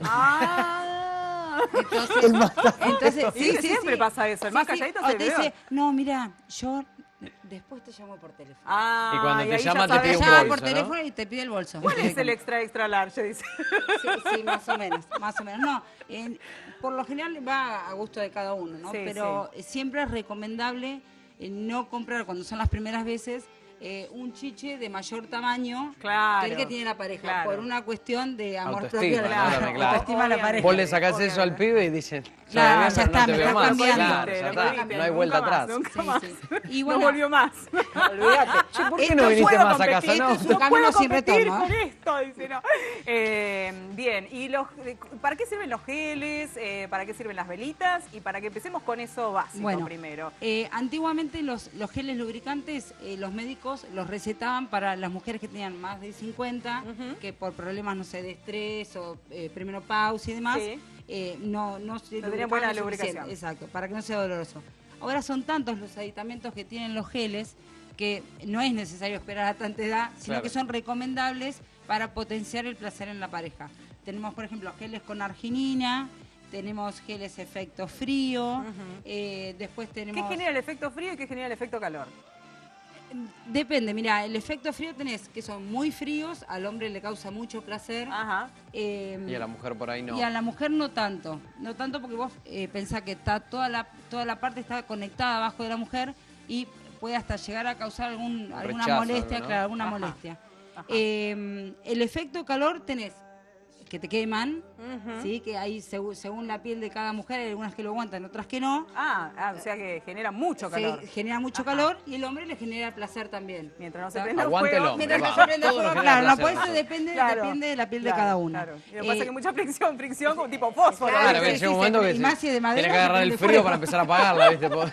Ah. Entonces, El matafuego. entonces Sí, sí, sí, siempre sí. pasa eso, el más calladito o se te ve. dice, no, mira, yo después te llamo por teléfono. Ah, Y cuando te ahí ya llama te sabes. pide un Te llama bolso, por ¿no? teléfono y te pide el bolso. ¿Cuál es el extra, extra large? Dice. Sí, sí, más o menos, más o menos. No, en- por lo general va a gusto de cada uno, ¿no? Sí, Pero siempre es recomendable eh, no comprar cuando son las primeras veces eh, un chiche de mayor tamaño Claro, que el que tiene la pareja, claro. por una cuestión de amor Autoestima, propio. ¿no? Claro, También, claro. autoestima de la pareja. Vos le sacás eso al pibe y dicen, Claro, "Yo ya bien, pero está, no te me veo está más". cambiando. Claro, ya Lo está, prohibiste, no hay vuelta nunca más, atrás. nunca más. Y No bueno, volvió más. Olvídate. Che, ¿por qué Esto no viniste puedo más a casa? competir, No. esto es un camino puedo sin competir retorno. con esto, dice, no. Eh, bien, ¿y los, para qué sirven los geles? Eh, ¿Para qué sirven las velitas? Y para que empecemos con eso básico Bueno, primero. eh, antiguamente los, los geles lubricantes, eh, los médicos los recetaban para las mujeres que tenían más de cincuenta, que por problemas, no sé, de estrés o eh, premenopausia y demás, Sí. eh, no, no, se No tenían lubricaban buena lo suficiente. lubricación. Exacto, para que no sea doloroso. Ahora son tantos los aditamentos que tienen los geles que no es necesario esperar a tanta edad, sino Claro. que son recomendables para potenciar el placer en la pareja. Tenemos, por ejemplo, geles con arginina, tenemos geles efecto frío, eh, después ¿Qué tenemos... genera el efecto frío y qué genera el efecto calor? Depende, mira, el efecto frío tenés que son muy fríos, al hombre le causa mucho placer. eh, Y a la mujer por ahí no. Y a la mujer no tanto, no tanto porque vos eh, pensás que está toda la toda la parte está conectada abajo de la mujer y puede hasta llegar a causar algún, alguna rechazo, molestia, ¿no? claro, alguna Ajá. molestia. Eh, el efecto calor tenés que te queman, Ujú. ¿sí? Que ahí segu- según la piel de cada mujer hay algunas que lo aguantan, otras que no. Ah, ah, o sea que genera mucho calor. Se genera mucho calor y el hombre le genera placer también. Mientras no se ¿Está? prenda Aguante fuego. el hombre, Mientras va. no se prenda Todo fuego, nos claro, genera no, placer por eso a depende, Claro, depende de la piel de claro, cada uno. Claro. Y lo que Eh, pasa es que mucha fricción, fricción como tipo fósforo. Claro, ¿viste? que llega un momento que y más si es de madera, tiene que agarrar se el prende frío fuego. para empezar a apagarla, ¿viste? Por-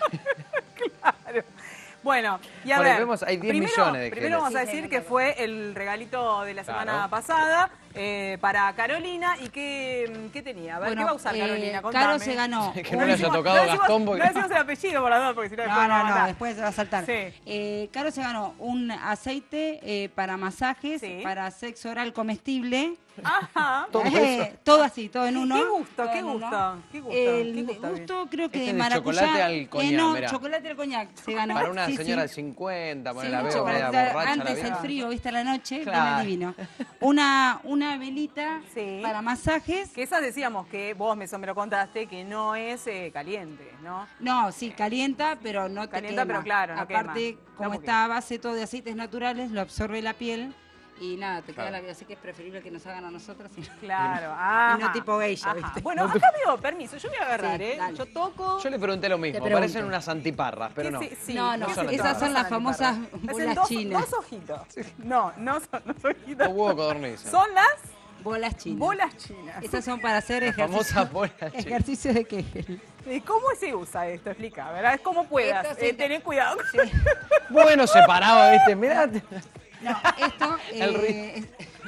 Bueno, y a Bueno, ver, vemos, hay diez primero, millones de primero geles. vamos a Sí, decir sí, que claro. fue el regalito de la Claro. semana pasada eh, para Carolina. ¿Y qué, qué tenía? A ver, Bueno, ¿qué va a usar eh, Carolina? Caro Contame. se ganó. Que no le haya tocado no decimos, Gastón porque- No decimos el apellido por la duda, porque si no después No, nos no, va a no, matar. después se va a saltar. Sí. Eh, Caro se ganó un aceite eh, para masajes, Sí. para sexo oral comestible. Ajá. Todo Eh, eso. todo así, todo en ¿Qué- uno. qué gusto, todo qué en uno. gusto, qué gusto, El qué gusto gusto creo que Este de es de maracuyá. chocolate al eh, coñac, no, mirá. chocolate al coñac se ganó. Para una Sí, señora de sí. cincuenta, Sí, bueno, la un veo media chocolate, borracha. la antes el vieja. frío, viste, a la noche, Claro. viene divino. Una, una velita Sí. para masajes. Que esas decíamos que vos me, me lo contaste que no es eh, caliente, ¿no? No, sí, calienta, pero no te Calienta, quema. pero claro, no Aparte, quema. como No, porque- está a base todo de aceites naturales, lo absorbe la piel y nada, te queda Claro. la piel. Así que es preferible que nos hagan a nosotros. Y, Claro. y no ajá, tipo geisha, ajá. ¿viste? Bueno, acá veo, permiso, yo voy a agarrar, Sí, ¿eh? dale. Yo toco. Yo le pregunté lo mismo, Te pregunto. parecen unas antiparras, pero no. Sí, sí, No, no, ¿qué son es esto? esas son las No famosas antiparras. bolas Parecen dos, chinas. Dos ojitos. No, no son dos ojitos. O huevo codorniz. Son las Bolas chinas. bolas chinas. Estas son para hacer La ejercicio, famosa bola china. ejercicio de Kegel. ¿Y cómo se usa esto? Explica, ¿verdad? Es como puedas. Esto sí Eh, te- tené cuidado. Bueno, separado, ¿viste? Mirá. No, esto... El eh,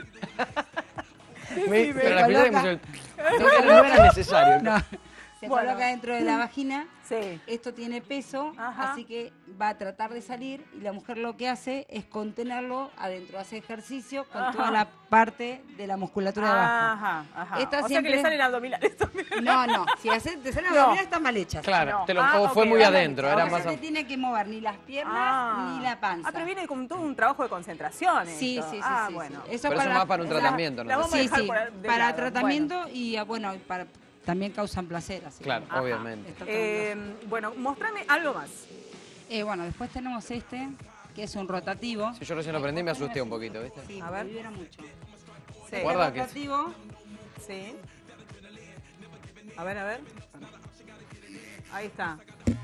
Me- me pero la primera que me coloca- hizo- no, no era necesario. no, se Bueno. coloca dentro de la vagina. Sí. Esto tiene peso, Ajá. así que va a tratar de salir y la mujer lo que hace es contenerlo adentro, hace ejercicio con Ajá. toda la parte de la musculatura de abajo. Ajá, ajá. Esta o sea siempre- que le salen abdominales también. No, no, si hace, te salen No. abdominales están mal hechas. Claro, No. te lo Ah, fue ok, muy vale. adentro, era No más. se te tiene que mover ni las piernas Ah. ni la panza. Ah, pero viene con todo un trabajo de concentración. Sí, esto. sí, sí, Ah, sí, bueno. sí. Eso Pero eso más para un esa- tratamiento, ¿no? la vamos a Sí, dejar sí, por- de para lado. tratamiento y ah, bueno, para, también causan placer. Así que- Claro, Ajá. obviamente. Está todo Eh, bueno, mostrame algo más. Eh, bueno, después tenemos este, que es un rotativo. Si yo recién lo prendí me asusté un poquito, ¿viste? Sí, A ver. vibra mucho. Sí. Guarda que- rotativo, Sí. A ver, a ver. Ahí está.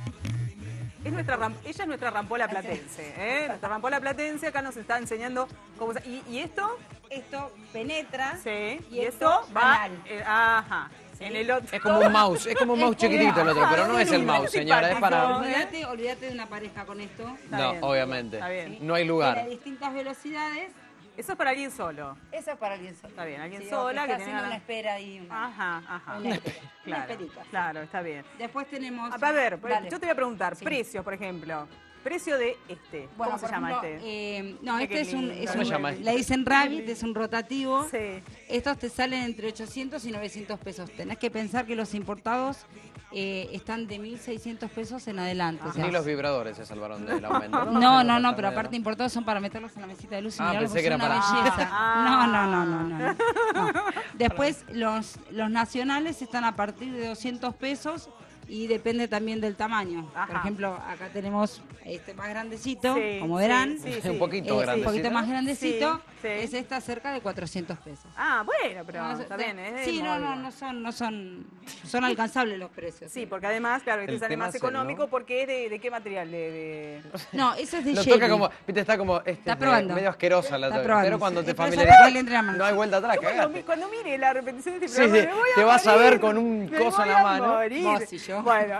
Es nuestra ram- ella es nuestra rampola platense, ¿eh? Nuestra rampola platense acá nos está enseñando cómo... se- ¿Y, y esto? esto penetra Sí. y, Y esto va... anal. eh, ajá. En el otro... Es como un mouse, es como un mouse chiquitito el otro, pero no es el mouse, señora, es para... Olvídate, olvídate de una pareja con esto. No, bien, obviamente. está bien. No hay Tiene lugar. distintas velocidades. Eso es para alguien solo. Eso es para alguien solo. Está bien, alguien Sí, o sola que que está tiene haciendo ganas- una espera y una, Ajá, ajá. una espera. Una Claro, esperita. claro, está bien. Después tenemos... A ver, Dale. yo te voy a preguntar, Sí. precios, por ejemplo. Precio de este. Bueno, ¿Cómo se por llama ejemplo, este? eh, no, Qué este es un, lindo. es ¿Cómo un- se llama este? le dicen Rabbit, es un rotativo. Sí. Estos te salen entre ochocientos y novecientos pesos. Tenés que pensar que los importados eh, están de mil seiscientos pesos en adelante. o sea, Ni los vibradores se salvaron del aumento. no, no, no, pero aparte importados son para meterlos en la mesita de luz y Ah, mirarlos, pensé que son era una para- belleza. Ah. No, no, no, no, no, no. No. Después los, los nacionales están a partir de doscientos pesos y depende también del tamaño. Por Ajá. ejemplo, acá tenemos este más grandecito, Sí, como sí, verán. sí, sí. Un poquito Eh, un grandecito. poquito más grandecito, Sí, sí. es esta cerca de cuatrocientos pesos. Ah, bueno, pero No, está de- bien. Es de sí, no, no, móvil. no son, no son, son alcanzables los precios. Sí, porque además, claro, este El sale tema más es el, económico ¿no? porque es de, de qué material, de... de- No, eso es de Lo jelly. toca como, viste, está como, este, Está de- probando. medio asquerosa la Está toca. probando, Pero cuando sí. te Pero ya familiarizas, le entra la mano. no hay vuelta atrás, Cuando, cagaste. mi- cuando mire la repetición de este Sí, programa, sí, me voy a te vas a morir, ver con un me coso en voy la a mano. morir. Vos y yo. Bueno,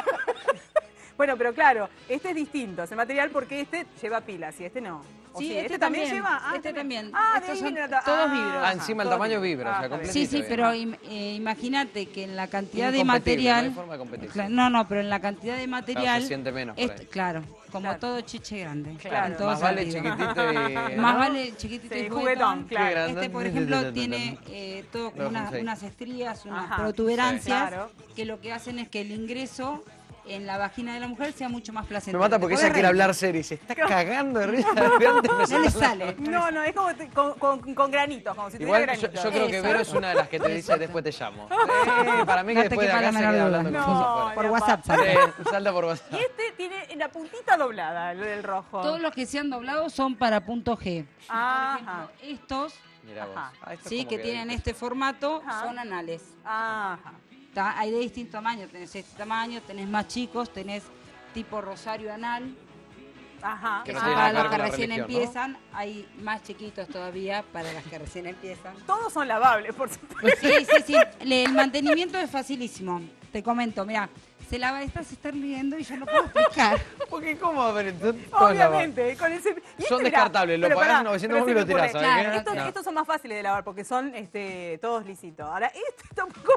bueno, pero claro, este es distinto, ese material, porque este lleva pilas y este no. ¿O Sí, sí? este también también, lleva. Ah, este también. Ah, de Estos ahí son viene la- todos ah, vibran. Ah, encima el todos tamaño vibran. vibra, o sea, Ah, está bien. completito. Sí, sí, bien. pero im- eh, imagínate que en la cantidad de Incompetible, material... no hay forma de competir. Cla- No, no, pero en la cantidad de material... se siente menos por es- ahí. claro, como Claro. todo chiche grande. Claro. en todo Más vale sentido. chiquitito y... Más ¿no? vale chiquitito Sí, y juguetón, juguetón. claro. Qué grande. Este, por ejemplo, tiene eh, todo como Los una- once. unas estrías, unas Ajá. protuberancias, Sí. Claro. que lo que hacen es que el ingreso en la vagina de la mujer sea mucho más Me placentero. mata porque Te ella podés quiere reír. hablar serio y se está cagando de risa. de antes de No le presentarla. sale. No, no, es como te- con, con, con granitos, como si Igual tuviera yo, granitos. yo creo que Eso. Vero es una de las que te dice después te llamo. Sí, para mí que No te después de quepa acá la se menor queda duda. hablando con No, nosotros afuera. Por ya WhatsApp, va. ¿sabes? Sí, salta por WhatsApp. Y este tiene la puntita doblada, lo del rojo. Todos los que se han doblado son para punto G. Ajá. Por ejemplo, estos, Mirá vos. Ajá. Ah, esto es sí, como que tienen este formato, Ajá. son anales. Ajá. Ta- Hay de distinto tamaño, tenés este tamaño, tenés más chicos, tenés tipo rosario anal, Ajá. Que que no son tiene para nada los que que ver con la recién religión, ¿no? empiezan, hay más chiquitos todavía para las que recién empiezan. Todos son lavables, por supuesto. Sí, sí, sí, Le- el mantenimiento es facilísimo, te comento, mira, se lava esta, se está riendo y yo no puedo explicar. Porque cómo a ver, entonces, todos la- Obviamente, con ese... y este, Son mirá, descartables, lo pero pagás pará, novecientos pero mil y se lo me tirás, ocurre, ¿sabes claro, qué? Estos, No. estos son más fáciles de lavar porque son este, todos lisitos. Ahora, este tampoco...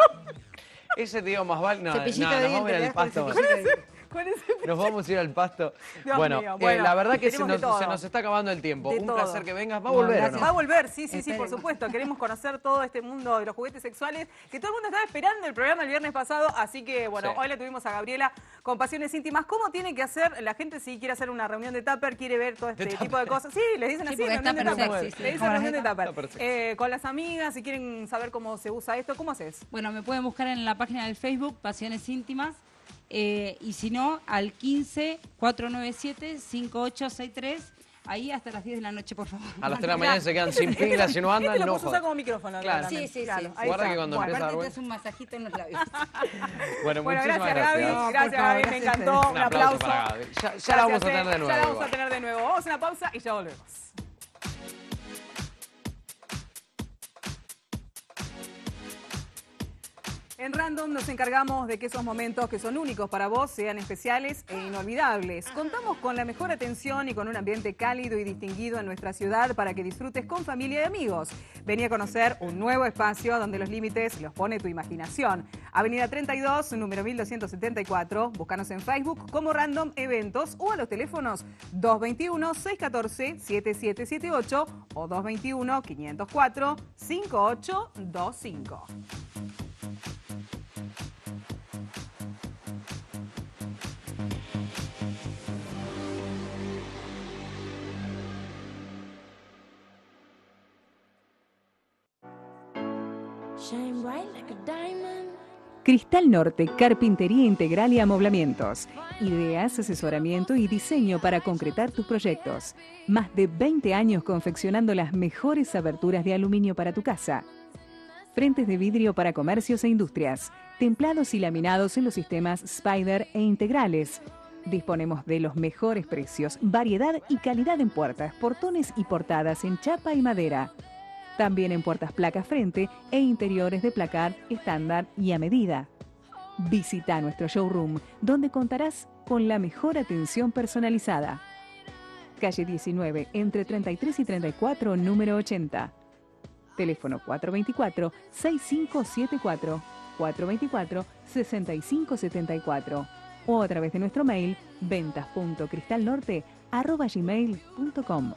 Ese tío más vale. No, no, Cepillito nos de vamos a ir dientes, al ¿ves? Con pasto. cepillito de dientes. con ese... Nos vamos a ir al pasto. Dios bueno, mío, eh, bueno, la verdad que se tenemos de nos, todo. se nos está acabando el tiempo. De Un todo. placer que vengas. ¿Va a No, volver o gracias. Va a no? volver, sí, sí, sí, por Esperemos. supuesto. Queremos conocer todo este mundo de los juguetes sexuales, que todo el mundo estaba esperando el programa el viernes pasado, así que, bueno, Sí. hoy la tuvimos a Gabriela con Pasiones Íntimas. ¿Cómo tiene que hacer la gente si quiere hacer una reunión de Tupper, quiere ver todo este De tipo de cosas? Sí, les dicen Sí, así, porque reunión de Tupper Tupper. sexy, sí. Le dicen Como la reunión de gente- Tupper. Tupper sexy. Eh, con las amigas, si quieren saber cómo se usa esto, ¿cómo haces? Bueno, me pueden buscar en la página del Facebook, Pasiones Íntimas, eh, y si no, al quince, cuatrocientos noventa y siete, cincuenta y ocho sesenta y tres, ahí hasta las diez de la noche, por favor. A las tres de la mañana se quedan sin pilas, si no andan, Este lo no puedes usar jodas. como micrófono. Claro. realmente. Sí, sí, Claro, sí. ahí Guarda está. que cuando Bueno, empieza a Aparte dar te hace un masajito en los labios. Bueno, Bueno, muchísimas gracias, gracias. Gaby. No, por Gracias, favor, Gaby. Me gracias a encantó. ustedes. Un Un aplauso aplauso. para Gaby. Ya, ya la vamos a Gracias, tener de eh. nuevo. Ya la vamos igual. a tener de nuevo. Vamos a una pausa y ya volvemos. En Random nos encargamos de que esos momentos que son únicos para vos sean especiales e inolvidables. Contamos con la mejor atención y con un ambiente cálido y distinguido en nuestra ciudad para que disfrutes con familia y amigos. Vení a conocer un nuevo espacio donde los límites los pone tu imaginación. Avenida treinta y dos, número mil doscientos setenta y cuatro. Búscanos en Facebook como Random Eventos o a los teléfonos dos dos uno, seis uno cuatro, siete siete siete ocho o dos dos uno, cinco cero cuatro, cinco ocho dos cinco. Shine bright like a diamond. Cristal Norte, carpintería integral y amoblamientos. Ideas, asesoramiento y diseño para concretar tus proyectos. Más de veinte años confeccionando las mejores aberturas de aluminio para tu casa. Frentes de vidrio para comercios e industrias. Templados y laminados en los sistemas Spider e integrales. Disponemos de los mejores precios, variedad y calidad en puertas, portones y portadas en chapa y madera. También en puertas placas frente e interiores de placar estándar y a medida. Visita nuestro showroom, donde contarás con la mejor atención personalizada. Calle diecinueve, entre treinta y tres y treinta y cuatro, número ochenta. Teléfono cuatro dos cuatro, seis cinco siete cuatro, cuatro dos cuatro, seis cinco siete cuatro o a través de nuestro mail ventas punto cristalnorte arroba gmail punto com.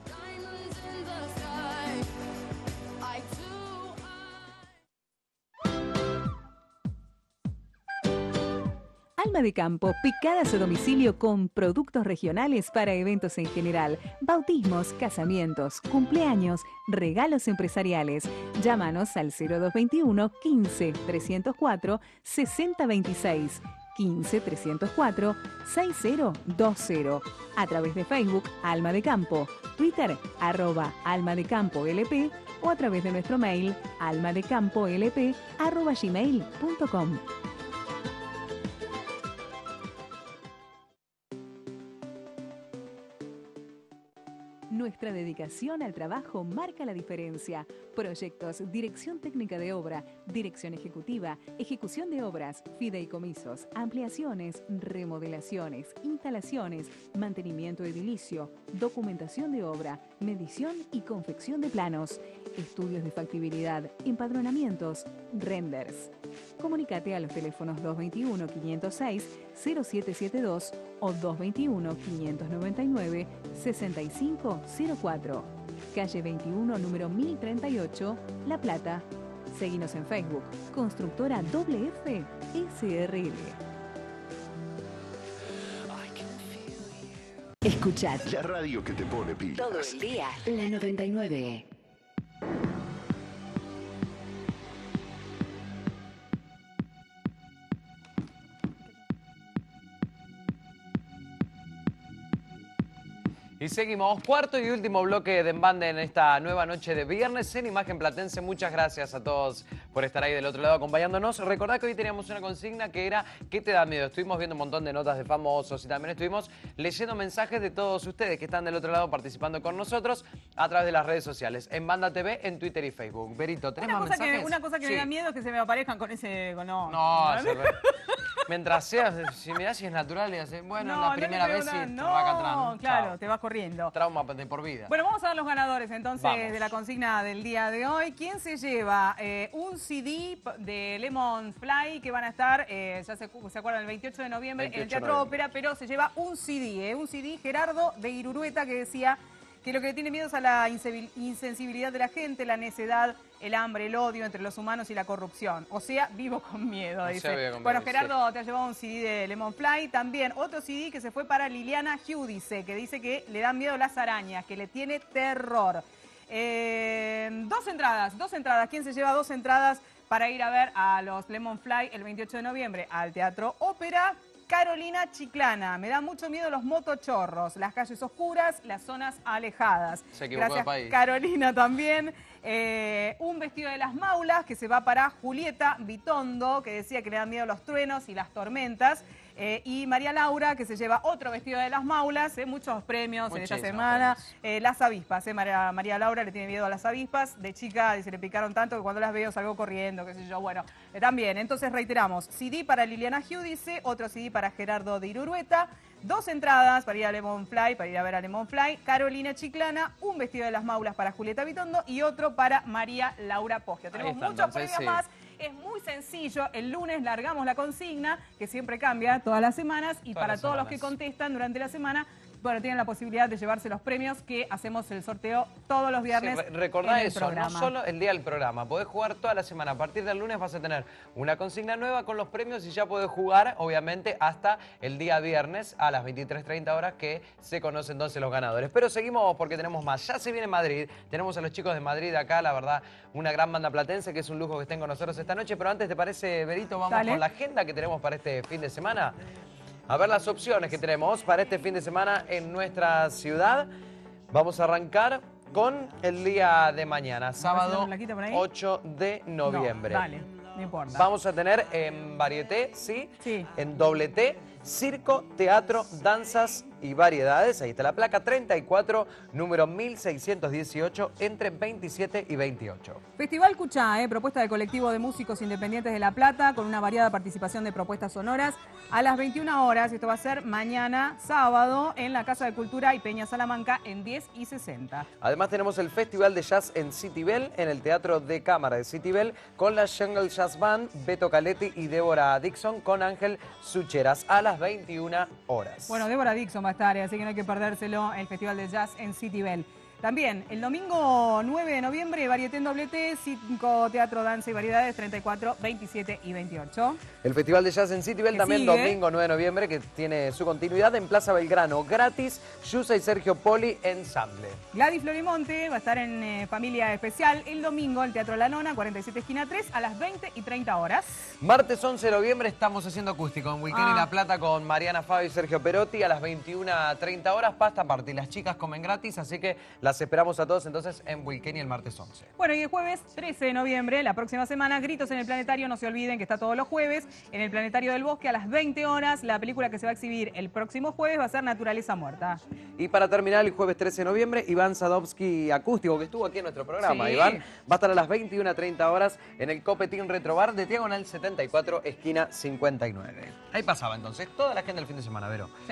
Alma de Campo, picadas a domicilio con productos regionales para eventos en general, bautismos, casamientos, cumpleaños, regalos empresariales. Llámanos al cero dos veintiuno, quince, trescientos cuatro, sesenta veintiséis, quince, trescientos cuatro, sesenta veinte, a través de Facebook Alma de Campo, Twitter arroba Alma de Campo L P o a través de nuestro mail almadecampolp arroba gmail punto com. Nuestra dedicación al trabajo marca la diferencia. Proyectos, dirección técnica de obra, dirección ejecutiva, ejecución de obras, fideicomisos, ampliaciones, remodelaciones, instalaciones, mantenimiento edilicio, documentación de obra, medición y confección de planos, estudios de factibilidad, empadronamientos, renders. Comunícate a los teléfonos dos veintiuno, quinientos seis, cero siete siete dos o dos veintiuno, quinientos noventa y nueve, sesenta y cinco cero cuatro. Calle veintiuno, número mil treinta y ocho, La Plata. Seguinos en Facebook, Constructora W F S R L. Escuchad La radio que te pone pilas. todo el día la noventa y nueve. Y seguimos, cuarto y último bloque de Embande en esta nueva noche de viernes en Imagen Platense. Muchas gracias a todos por estar ahí del otro lado acompañándonos. Recordad que hoy teníamos una consigna que era ¿qué te da miedo? Estuvimos viendo un montón de notas de famosos y también estuvimos leyendo mensajes de todos ustedes que están del otro lado participando con nosotros a través de las redes sociales. En Banda T V, en Twitter y Facebook. Berito, ¿tenés Una más cosa, mensajes? que, una cosa que Sí. me da miedo es que se me aparezcan con ese... Con, no, No, se re- mientras sea, si mirás si es natural y hace, bueno, No, la no le primera pego vez sí, nada. te No, va acá atrás, ¿no? claro, Chao. te vas corriendo. Trauma de por vida. Bueno, vamos a ver los ganadores entonces Vamos. de la consigna del día de hoy. ¿Quién se lleva eh, un C D de Lemon Fly que van a estar, eh, ya se, se acuerdan, el veintiocho de noviembre en el veintiocho de Teatro noviembre. Ópera, pero se lleva un C D, eh, un C D Gerardo de Irurueta que decía que lo que le tiene miedo es a la insensibil- insensibilidad de la gente, la necedad, el hambre, el odio entre los humanos y la corrupción. O sea, vivo con miedo, O sea, dice. vivo con Bueno, miedo, Gerardo te ha llevado un C D de Lemon Fly. También otro C D que se fue para Liliana Giudice, que dice que le dan miedo las arañas, que le tiene terror. Eh, dos entradas, dos entradas. ¿Quién se lleva dos entradas para ir a ver a los Lemon Fly el veintiocho de noviembre al Teatro Ópera? Carolina Chiclana, me da mucho miedo los motochorros, las calles oscuras, las zonas alejadas. Se equivocó de Gracias, país. Carolina también. Eh, un vestido de las maulas que se va para Julieta Vitondo, que decía que le dan miedo los truenos y las tormentas. Eh, y María Laura, que se lleva otro vestido de las maulas, eh, muchos premios en esta Muchísimos semana. Eh, las avispas, eh, María, María Laura le tiene miedo a las avispas. De chica dice, le picaron tanto que cuando las veo salgo corriendo, qué sé yo. Bueno, eh, también. Entonces reiteramos, C D para Liliana Giudice, otro C D para Gerardo de Irurueta, dos entradas para ir a Lemon Fly, para ir a ver a Lemon Fly, Carolina Chiclana, un vestido de las maulas para Julieta Vitondo y otro para María Laura Poggio. Tenemos está, muchos entonces, premios sí. más. Es muy sencillo, el lunes largamos la consigna, que siempre cambia todas las semanas, y Todas para las todos los que semanas. contestan durante la semana, bueno, tienen la posibilidad de llevarse los premios que hacemos el sorteo todos los viernes. Sí, re recordá en el eso, programa. no solo el día del programa, podés jugar toda la semana. A partir del lunes vas a tener una consigna nueva con los premios y ya podés jugar, obviamente, hasta el día viernes a las veintitrés treinta horas que se conocen entonces los ganadores. Pero seguimos porque tenemos más. Ya se viene Madrid, tenemos a los chicos de Madrid acá, la verdad, una gran banda platense que es un lujo que estén con nosotros esta noche. Pero antes, ¿te parece, Berito? Vamos Dale. con la agenda que tenemos para este fin de semana. A ver las opciones que tenemos para este fin de semana en nuestra ciudad. Vamos a arrancar con el día de mañana, sábado ocho de noviembre. No, dale, no importa. Vamos a tener en Varieté, ¿sí? Sí. En Doble T, circo, teatro, danzas y variedades. Ahí está la placa treinta y cuatro, número mil seiscientos dieciocho, entre veintisiete y veintiocho. Festival Cuchá, eh, propuesta del colectivo de músicos independientes de La Plata, con una variada participación de propuestas sonoras. A las veintiuna horas, esto va a ser mañana, sábado, en la Casa de Cultura y Peña Salamanca, en diez y sesenta. Además tenemos el Festival de Jazz en Citibel, en el Teatro de Cámara de Citibel, con la Jungle Jazz Band, Beto Caletti y Débora Dixon, con Ángel Sucheras, a las veintiuna horas. Bueno, Débora Dixon va a estar, así que no hay que perdérselo, el Festival de Jazz en Citibel. También, el domingo nueve de noviembre, Varieté en Doble T, cinco, teatro, danza y variedades, treinta y cuatro, veintisiete y veintiocho. El Festival de Jazz en Citibel también sigue. domingo nueve de noviembre, que tiene su continuidad en Plaza Belgrano, gratis, Yusa y Sergio Poli, ensamble. Gladys Florimonte va a estar en eh, Familia Especial el domingo, el Teatro La Nona, cuarenta y siete esquina tres, a las veinte y treinta horas. Martes once de noviembre estamos haciendo acústico en Wilken Ah. y La Plata con Mariana Fabio y Sergio Perotti, a las veintiuna treinta horas, pasta party. Las chicas comen gratis, así que las esperamos a todos entonces en Wilken y el martes once. Bueno, y el jueves trece de noviembre, la próxima semana, Gritos en el Planetario, no se olviden que está todos los jueves, en el Planetario del Bosque a las veinte horas. La película que se va a exhibir el próximo jueves va a ser Naturaleza Muerta. Y para terminar, el jueves trece de noviembre, Iván Sadovsky Acústico, que estuvo aquí en nuestro programa. Sí. Iván va a estar a las veintiuna treinta horas en el Copetín Retrobar de Diagonal setenta y cuatro, esquina cincuenta y nueve. Ahí pasaba entonces toda la agenda del fin de semana, Vero. Sí.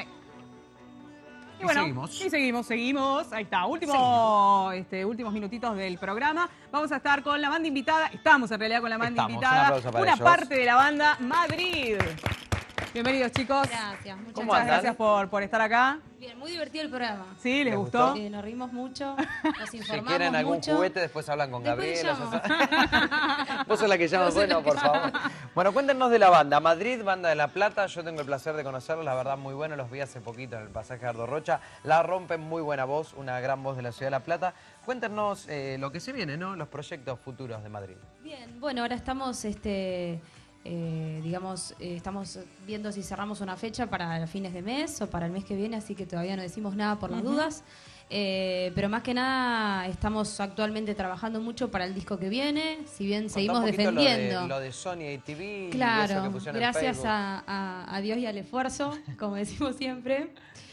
Y, Y bueno, seguimos. y seguimos, seguimos. Ahí está, último, este, últimos minutitos del programa. Vamos a estar con la banda invitada. Estamos en realidad con la banda Estamos, un invitada. aplauso para Una ellos. parte de la banda Madrid. Bienvenidos, chicos. Gracias, muchas Muchas gracias. gracias por, por estar acá. Bien, muy divertido el programa. ¿Sí? ¿Les gustó? Sí, nos rimos mucho, nos Si informamos quieren algún mucho. juguete, después hablan con Después Gabriela. Vos sos la que llama, Yo soy la bueno, que por llama. favor. Bueno, cuéntenos de la banda. Madrid, banda de La Plata. Yo tengo el placer de conocerlos, la verdad, muy bueno. Los vi hace poquito en el pasaje de Ardo Rocha. La rompen, muy buena voz, una gran voz de la ciudad de La Plata. Cuéntenos eh, lo que se viene, ¿no? Los proyectos futuros de Madrid. Bien, bueno, ahora estamos, este, eh, digamos, eh, estamos viendo si cerramos una fecha para fines de mes o para el mes que viene, así que todavía no decimos nada por las Ujú. dudas. Eh, pero más que nada estamos actualmente trabajando mucho para el disco que viene, si bien Contá seguimos un poquito defendiendo. Lo de, lo de Sony A T V y eso Claro, que pusieron en gracias Facebook. a, a- a Dios y al esfuerzo, como decimos siempre,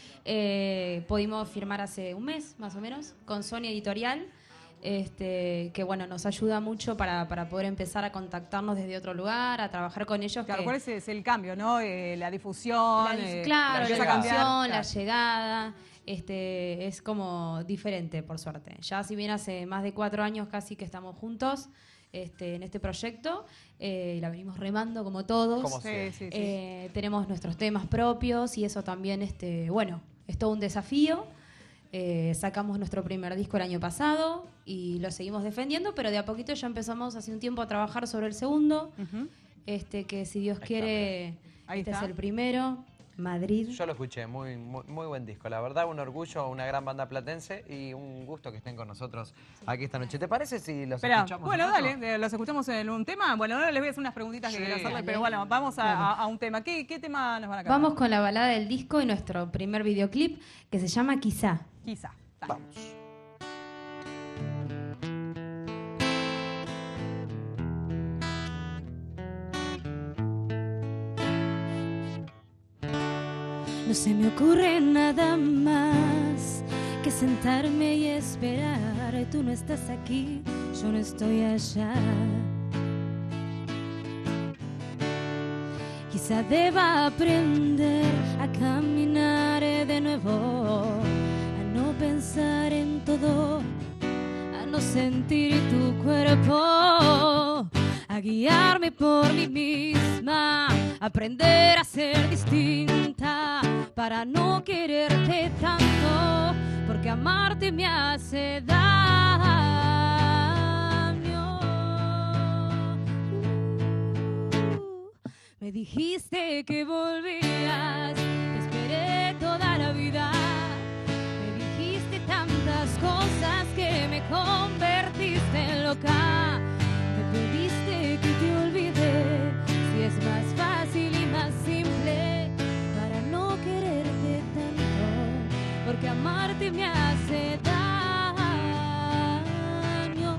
eh, pudimos firmar hace un mes más o menos con Sony Editorial, este, que bueno, nos ayuda mucho para, para poder empezar a contactarnos desde otro lugar, a trabajar con ellos. Claro, que- ¿cuál es, es el cambio, no? Eh, la difusión. la dif- eh, claro, la empieza a cambiar. difusión, la Claro. llegada, este, es como diferente, por suerte. Ya si bien hace más de cuatro años casi que estamos juntos este, en este proyecto, eh, la venimos remando como todos. Como siempre. Sí, sí, sí. Eh, tenemos nuestros temas propios y eso también, este, bueno, es todo un desafío. Eh, sacamos nuestro primer disco el año pasado y lo seguimos defendiendo, pero de a poquito ya empezamos hace un tiempo a trabajar sobre el segundo, Ujú. este, que si Dios Ahí quiere, Ahí este está. es el primero, Madrid. Yo lo escuché, muy, muy, muy buen disco. La verdad, un orgullo, una gran banda platense y un gusto que estén con nosotros aquí esta noche. ¿Te parece si los Espera, escuchamos? bueno, nosotros? dale, eh, los escuchamos en un tema. Bueno, ahora les voy a hacer unas preguntitas que Sí. quiero hacerle, Dale. pero bueno, vamos a, a- a un tema. ¿Qué, qué tema nos van a cantar? Vamos con la balada del disco y nuestro primer videoclip que se llama Quizá. Quizá. Vamos. No se me ocurre nada más que sentarme y esperar. Tú no estás aquí, yo no estoy allá. Quizá deba aprender a caminar de nuevo, a no pensar en todo, a no sentir tu cuerpo, a guiarme por mí misma, aprender a ser distinta, para no quererte tanto, porque amarte me hace daño. Uh, me dijiste que volvías, te esperé toda la vida. Me dijiste tantas cosas que me convertiste en loca. Me pediste que te olvide, si es más fácil y más simple, para no quererte tanto, porque amarte me hace daño.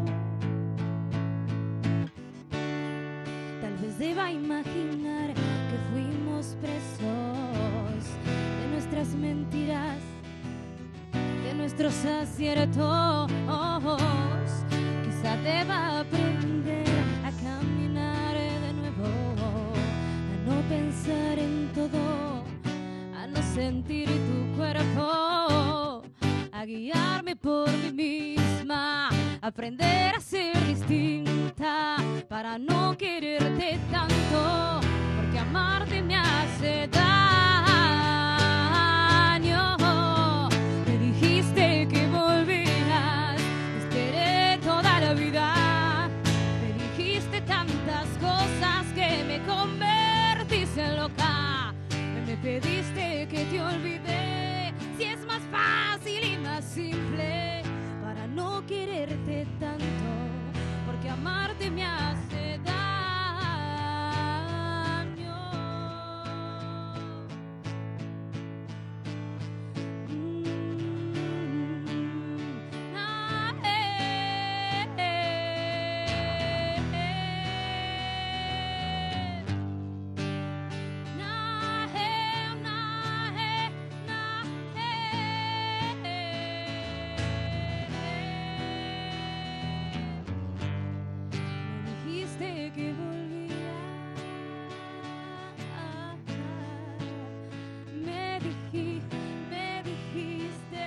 Tal vez deba imaginar que fuimos presos de nuestras mentiras, de nuestros aciertos. Quizá deba aprender a caminar de nuevo, a no pensar en todo, a no sentir tu cuerpo, a guiarme por mí misma, aprender a ser distinta para no quererte tanto, porque amarte me hace daño. Me dijiste que volvías, te esperé toda la vida. Me dijiste tantas cosas que me convertiste en loca. Me pediste que te olvidé, si es más fácil y más simple, para no quererte tanto, porque amarte me hace daño. Mm, ah, eh, eh, eh. Na, eh, na, eh, na, me dijiste que volvías, me dijiste, me dijiste,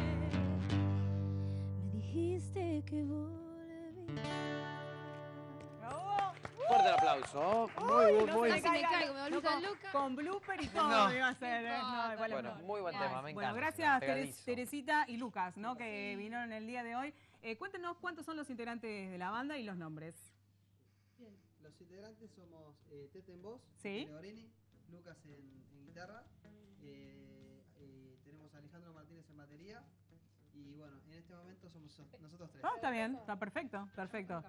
me dijiste que volvías. Fuerte el aplauso. Muy, Uy, muy, no muy. se caiga, caigo, me volví no, tan con, loca. con blooper y todo No. iba a ser. ¿eh? No, igual Bueno, no. muy buen tema, me Bueno, encanta. gracias Teres- Pegadizo. Teresita y Lucas, ¿no? Que vinieron el día de hoy. Eh, cuéntenos cuántos son los integrantes de la banda y los nombres. Bien, los integrantes somos eh, Tete en voz, Sí. Gregorini, Lucas en, en guitarra, eh, eh, tenemos a Alejandro Martínez en batería y bueno, en este momento somos so- nosotros tres. Ah, está bien, está perfecto, perfecto.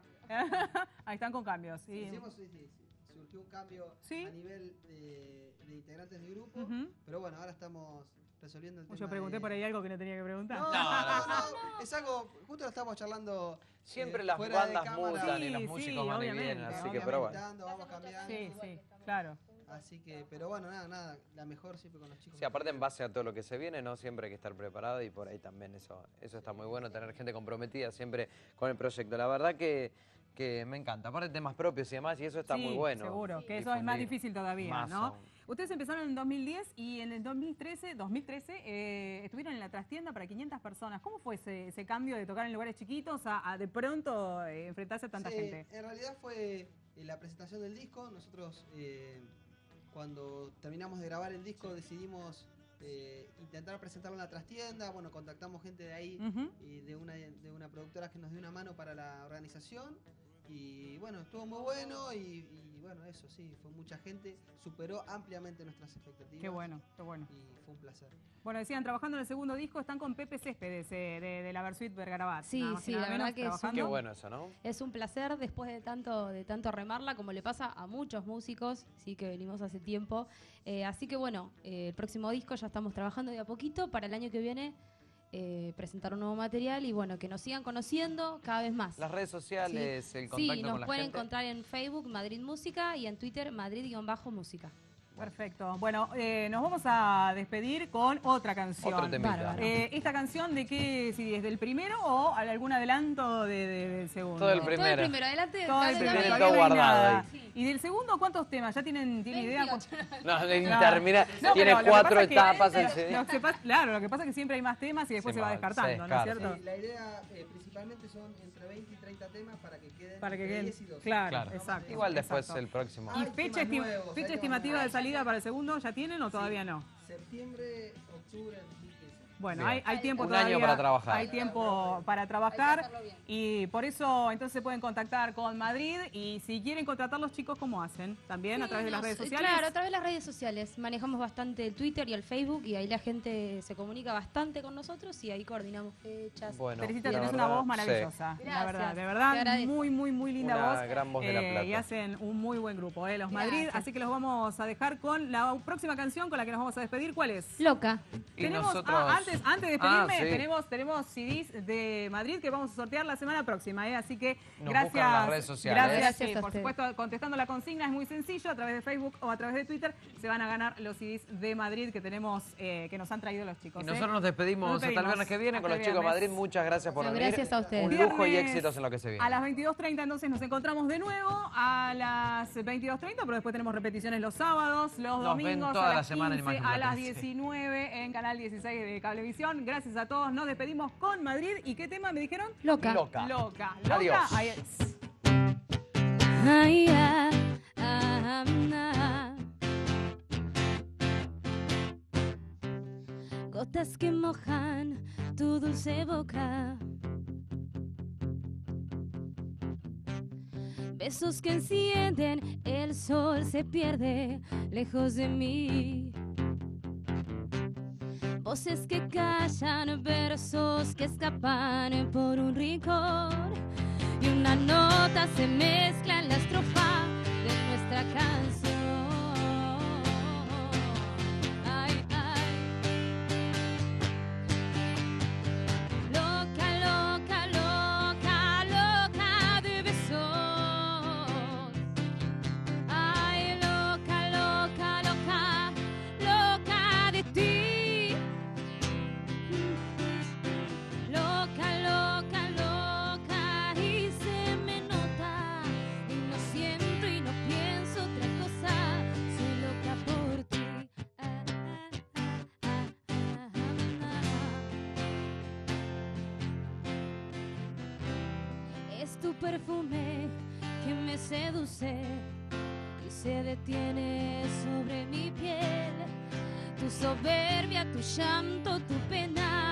Ahí están con cambios. Sí, Sí. hicimos- sí, sí, sí, surgió un cambio Sí. a nivel de, de integrantes del grupo, Ujú. pero bueno, ahora estamos resolviendo el tema. Yo pregunté de- por ahí algo que no tenía que preguntar. No, no, no, es algo, justo lo estamos charlando. Siempre eh, las fuera de bandas cámara. mutan y los Sí, músicos sí, van y obviamente, vienen, así que, Vamos pero bueno. aumentando, vamos cambiando. Sí, sí, claro. Así que, pero bueno, nada, nada, la mejor siempre con los chicos. Sí, aparte en base a todo lo que se viene, ¿no? Siempre hay que estar preparado y por ahí también eso, eso está muy bueno, tener gente comprometida siempre con el proyecto. La verdad que, que me encanta. Aparte temas propios y demás, y eso está Sí, muy bueno. seguro, que eso es más Difundir. difícil todavía, Más ¿no? aún. Ustedes empezaron en dos mil diez y en el dos mil trece, dos mil trece eh, estuvieron en la trastienda para quinientas personas. ¿Cómo fue ese, ese cambio de tocar en lugares chiquitos a, a de pronto eh, enfrentarse a tanta Sí, gente? En realidad fue eh, la presentación del disco. Nosotros, eh, cuando terminamos de grabar el disco, decidimos eh, intentar presentarlo en la trastienda. Bueno, contactamos gente de ahí Ujú. y de una, de una productora que nos dio una mano para la organización. Y bueno, estuvo muy bueno y, y bueno, eso sí, fue mucha gente, superó ampliamente nuestras expectativas. Qué bueno, qué bueno. Y fue un placer. Bueno, decían, trabajando en el segundo disco, están con Pepe Céspedes eh, de, de la Versuit Bergarabat. Sí, nada más sí, y nada la menos, verdad que es un- trabajando. Qué bueno eso, ¿no? Es un placer después de tanto, de tanto remarla, como le pasa a muchos músicos, sí, que venimos hace tiempo. Eh, así que bueno, eh, el próximo disco ya estamos trabajando de a poquito para el año que viene eh, presentar un nuevo material y bueno, que nos sigan conociendo cada vez más. Las redes sociales, Sí. el contacto Sí, nos con la pueden gente. encontrar en Facebook Madrid Música y en Twitter Madrid-Música. Perfecto. Bueno, eh, nos vamos a despedir con otra canción. Otro temita. Bárbaro. Eh, ¿Esta canción de qué C D es? ¿Del primero o algún adelanto de- de- del segundo? Todo el primero. Todo el primero, adelante. Todo el dale, primero, dale. Tienen todavía todo no hay guardado nada. ahí. ¿Y del segundo cuántos temas? ¿Ya tienen, tienen idea? No, de No. termina- No, tiene pero lo que cuatro pasa es que- etapas el C D. lo que pasa- claro, lo que pasa es que siempre hay más temas y después Se se, va va- descartando, se ¿no es descarta. cierto? Sí, la idea eh, principalmente son entre veinte y treinta temas para que queden Para que entre queden- diez y doce. claro, Claro. exacto. Igual después exacto. el próximo. ¿Y Hay fecha, temas esti- nuevos, fecha hay estimativa de temas nuevos. salida para el segundo ya tienen o todavía no? Septiembre, octubre del dos mil quince. Bueno, Bien. hay, hay tiempo Un todavía. año para trabajar. Hay tiempo para trabajar y por eso entonces se pueden contactar con Madrid y si quieren contratar los chicos, ¿cómo hacen? También a través de las Nos- redes sociales. Claro, a través de las redes sociales. Manejamos bastante el Twitter y el Facebook y ahí la gente se comunica bastante con nosotros y ahí coordinamos fechas. Bueno, Teresita, la tenés verdad, una voz sí. maravillosa, la Gracias, verdad, de te verdad, agradezco. muy, muy, muy linda Una voz. gran voz de La eh, Plata. Y hacen un muy buen grupo, eh, los Madrid. Gracias. Así que los vamos a dejar con la próxima canción con la que nos vamos a despedir. ¿Cuál es? Loca. Y Tenemos, nosotros- ah, antes, antes de Ah, despedirme, sí. tenemos, tenemos C Ds de Madrid que vamos a sortear la semana próxima, ¿eh? Así que Nos gracias. buscan en las redes sociales. Gracias, Gracias sí, a por ustedes. supuesto, contestando la consigna es muy sencillo, a través de Facebook o a través de Twitter se van a ganar los C Ds de Madrid que tenemos, eh, que nos han traído los chicos. Y ¿eh? nosotros nos despedimos, Nos hasta el despedimos. viernes que viene con Hasta los el chicos de Madrid. viernes. Muchas gracias por No, venir. gracias a ustedes. Un lujo y Viernes éxitos en lo que se viene. A las veintidós treinta entonces nos encontramos de nuevo, a las veintidós treinta, pero después tenemos repeticiones los sábados, los Nos ven domingos, toda a la las semana en quince, Imagen a las Platense. diecinueve en Canal dieciséis de Cablevisión. Gracias a todos, nos despedimos con Madrid. ¿Y qué tema me dijeron? Loca. Loca. Loca. Adiós. Loca. Ahí es. Ay, ah, ah, ah. Gotas que mojan tu dulce boca. Besos que encienden, el sol se pierde lejos de mí. Voces que callan, versos que escapan por un rincón. Y una nota se mezcla en la estrofa de nuestra canción. Ay, ay. Loca, loca, loca, loca de besos. Ay, loca, loca, loca, loca de ti. Loca, loca, loca y se me nota. Y no siento y no pienso otra cosa. Soy loca por ti. Ah, ah, ah, ah, ah, ah. Es tu perfume que me seduce y se detiene sobre mi piel. Tu soberbia, tu llanto, tu pena